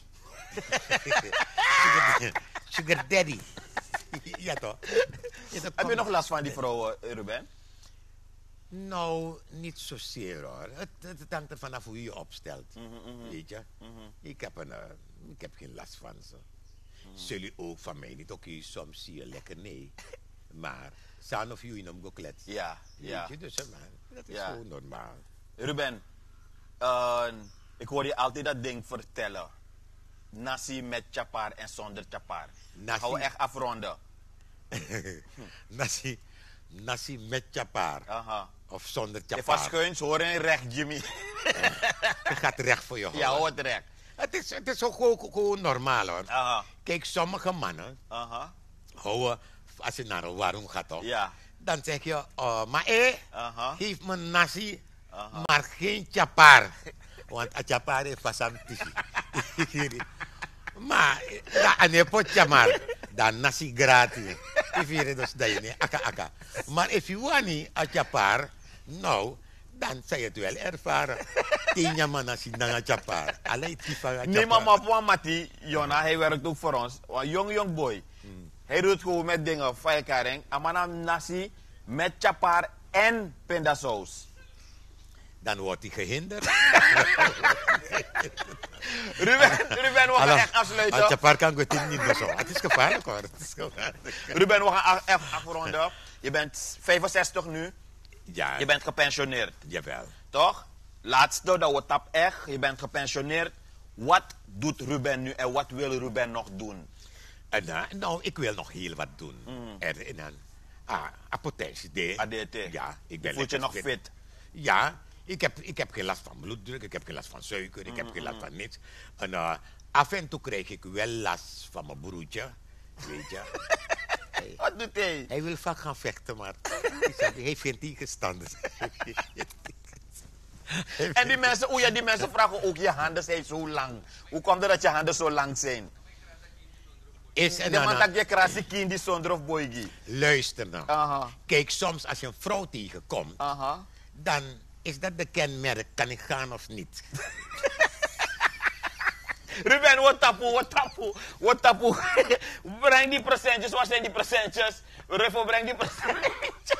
Sugar daddy. Ja toch? Heb je nog last van die vrouw, Ruben? Nou, niet zozeer hoor. Het hangt er vanaf hoe je je opstelt. Weet je? Ik heb geen last van ze. Zullen ook van mij niet. Oké, soms zie je lekker nee. Maar, saan of jullie hem go kletsen. Ja. Weet je, dus dat is gewoon normaal. Ruben, ik hoor je altijd dat ding vertellen. Nasi met chapar en zonder chapar. Gaan we echt afronden. Nasi met chapar. Of zonder chapar. Even schuins, hoor en recht, Jimmy. Het gaat recht voor je hoor. Ja, hoort recht. Het is gewoon normaal hoor. Kijk, sommige mannen houden, als je naar een warung gaat toch, dan zeg je, geef me nasi, maar geen chapar. Want a chapar is vast tisi. Maar, en je pot chapar, dan nasi gratis. Dus dat je niet, aka. Maar if you want a chapar, nou, dan zou je het wel ervaren. Tinya man als je naar Japan. Alleen die van Japan. Nee, maar voor Mati, Jona, hij werkt ook voor ons. Een jong boy. Hij doet gewoon met dingen, fijkaring. Amanam nasi met chapar en pindasaus. Dan wordt hij gehinderd. Ruben, we gaan echt afsluiten. Als Chapar kan ik het niet meer zo. Het is gevaarlijk hoor. Het is gevaarlijk. Ruben, we gaan even afronden. Je bent 65 nu. Ja. Je bent gepensioneerd. Jawel. Toch? Laatste, dat wordt tap echt. Je bent gepensioneerd. Wat doet Ruben nu en wat wil Ruben nog doen? Nou, ik wil nog heel wat doen. En dan, potentie. ADT. Ja, ik ben voelt je nog fit? Ja, ik heb geen last van bloeddruk, ik heb geen last van suiker, ik heb geen last van niets. En af en toe krijg ik wel last van mijn broertje. Weet je. Wat doet hij? Hij wil vaak gaan vechten, maar hij vindt tegenstanders. En die mensen vragen ook, je handen zijn zo lang. Hoe komt het dat je handen zo lang zijn? De man dat je krasi kindi zonder of boygi. Luister nou. Aha. Kijk, soms als je een vrouw tegenkomt, dan is dat de kenmerk, kan ik gaan of niet? Ruben, wat tapu. Breng die procentjes, waar zijn die procentjes? Ruffo, breng die procentjes.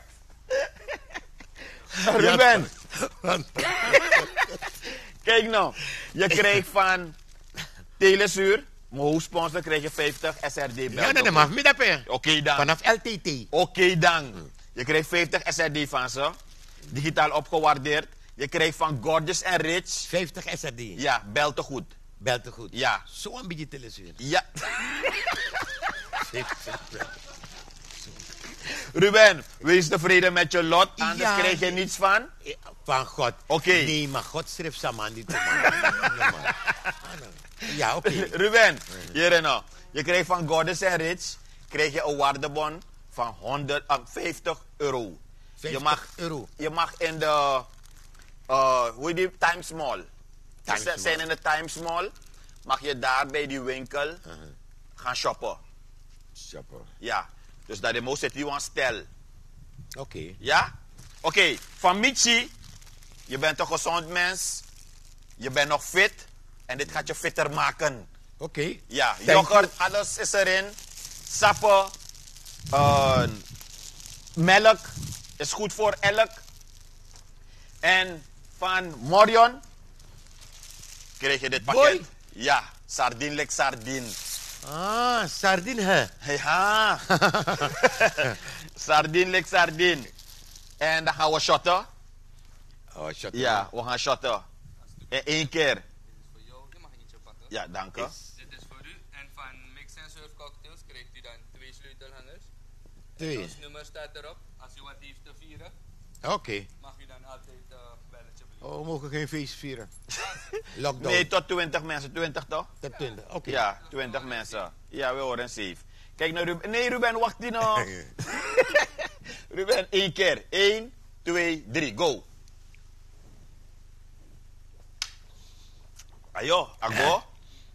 Ruben. Kijk nou, je krijgt van Telesuur, mijn hoofdsponsor, krijg je 50 SRD bel. Nee, maar middapen. Oké dan. Vanaf LTT. Oké dan. Je krijgt 50 SRD van ze. Digitaal opgewaardeerd. Je krijgt van Gorgeous en Rich. 50 SRD. Ja, bel te goed. Bel te goed. Ja. Zo'n beetje Telesuur. Ja. Ruben, wees tevreden met je lot, anders krijg je niets van? Van God. Oké. Nee, maar God schreef samen niet. Ja, oké. Ruben, hier nou. Je krijgt van Gorgeous en Rich krijg je een waardebon van 50 euro. 50 euro. Je mag in de hoe heet die? Times Mall. Ze zijn in de Times Mall. Mag je daar bij die winkel gaan shoppen. Shoppen. Ja. Dus dat de most zit hier een stel. Oké. Ja? Oké. Van Michi, je bent een gezond mens. Je bent nog fit. En dit gaat je fitter maken. Oké. Ja. Yoghurt, alles is erin. Sappen. Melk is goed voor elk. En van Morion krijg je dit pakket. Boy. Ja, sardine sardine. Ah, sardine hè? Ja. Sardine sardine. En dan gaan we shotten. Oh, shotten. Ja, we gaan shotten. En 1 keer. Dit is voor jou, je mag eentje pakken. Ja, dank u. Dit is voor u. En van Mix and Surf Cocktails krijgt u dan 2 sleutelhangers. 2. Ons nummer staat erop. Als u wat heeft te vieren, Oké. mag u dan altijd belletje blijven. Oh, we mogen geen feest vieren. Lockdown. Nee, tot 20 mensen. 20 toch? Tot 20, oké. Ja, 20 mensen. Ja, we horen safe. Kijk naar Ruben. Nee, Ruben, wacht die nog. Ruben, 1 keer. 1, 2, 3, go. Ayo, ago.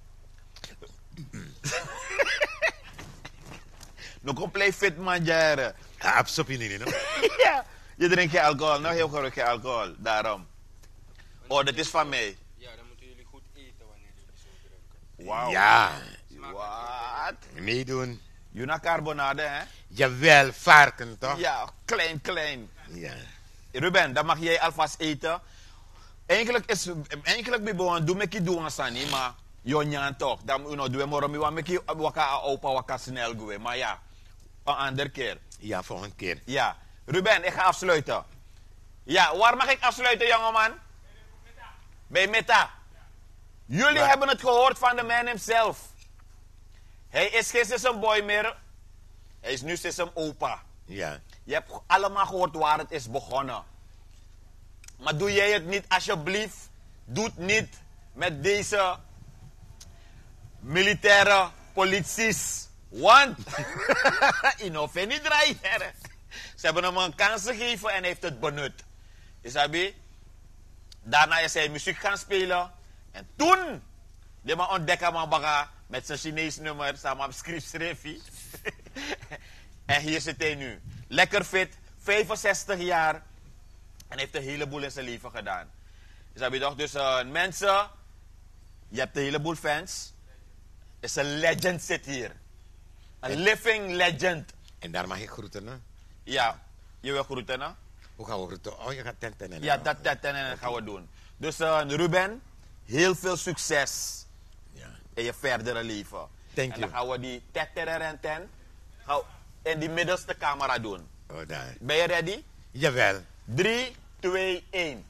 Nog een play fit man, jaren. Ja, absoluut niet, no? Ja. Je drinkt geen alcohol, nog heel goed geen alcohol. Daarom. Oh, dat is van mij. Ja, dan moeten jullie goed eten wanneer jullie zo drinken. Wauw. Ja. Wat? Meedoen. Juna carbonade, hè? Jawel, varken toch? Ja, klein. Ja. Ruben, dan mag jij alvast eten. Eigenlijk ben ik doe ik doen sani, maar jonjan toch. Dan doe we morgen ik waka opa waka snel gaan. Maar ja, een andere keer. Ja, volgende keer. Ja. Ruben, ik ga afsluiten. Ja, waar mag ik afsluiten, jongeman? Bij Meta. Jullie hebben het gehoord van de man himself. Hij is geen sissem boy meer. Hij is nu sissem opa. Ja. Je hebt allemaal gehoord waar het is begonnen. Maar doe jij het niet alsjeblieft. Doe het niet met deze militaire polities. Want, in hoeven niet draaien. Ze hebben hem een kans gegeven en hij heeft het benut. Isabi? Daarna is hij muziek gaan spelen. En toen, die man ontdekken man baga met zijn Chinees nummer, samen op script schreefie. En hier zit hij nu. Lekker fit, 65 jaar. En heeft een heleboel in zijn leven gedaan. Snap je toch? Dus mensen, je hebt een heleboel fans. Is een legend zit hier. Een living legend. En daar mag ik groeten, hè? Ja, je wil groeten, hè? Hoe gaan we groeten? Oh, je gaat tenten. Ja, dat gaan we doen. Dus Ruben, heel veel succes in je verdere leven. Thank en dan you. gaan we die ten in die middelste camera doen. Oh, daar. Ben je ready? Jawel. 3, 2, 1.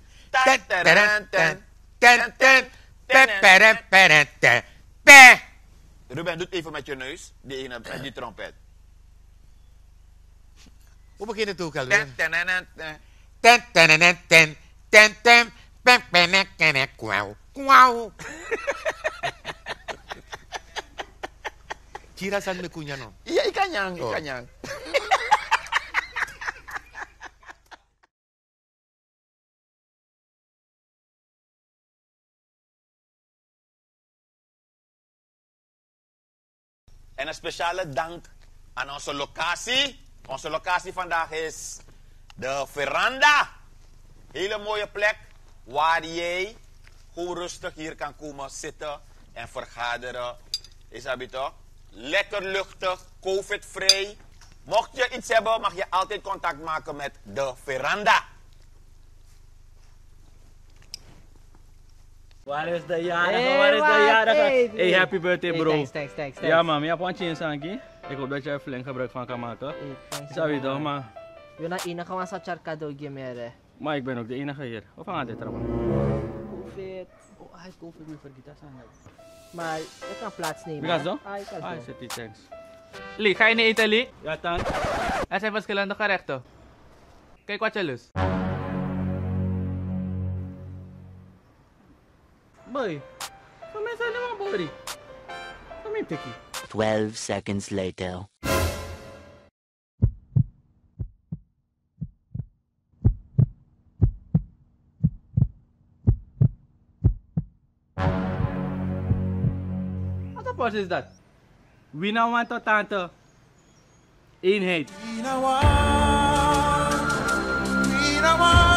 Ruben, doe het even met je neus. Die ene met die trompet. Hoe begint het ook alweer? Kira san me kunya no. Iya, ikan yang. En een speciale dank aan onze locatie. Onze locatie vandaag is de veranda. Hele mooie plek waar jij gewoon rustig hier kan komen zitten en vergaderen. Is dat toch? Lekker luchtig, covid-vrij. Mocht je iets hebben, mag je altijd contact maken met de veranda. Waar is de jarige? Waar is de jarige? Hey, happy birthday, bro. Thanks. Ja, man, je hebt een chance, Anki. Ik hoop dat je er flink gebruik van kan maken. Zou je toch, man? Je bent de enige van zo'n cadeautje meer. Maar ik ben ook de enige hier. Hoe gaat dit er, man? Covid. Oh, hij is COVID, nu vergeet dat aan. Maar je kan plaatsnemen. Wie gaat zo? Ah, ik kan zo. Zit die, thanks. Lee, ga je niet eten, Lee? Ja, thanks. Er zijn verschillende gerechten. Kijk wat je lust. Boy, voor mij zijn er wel body. Voor mij tikkie. 12 seconds later. Wat een post is dat? Wie nou want tot tante? Eenheid. We no want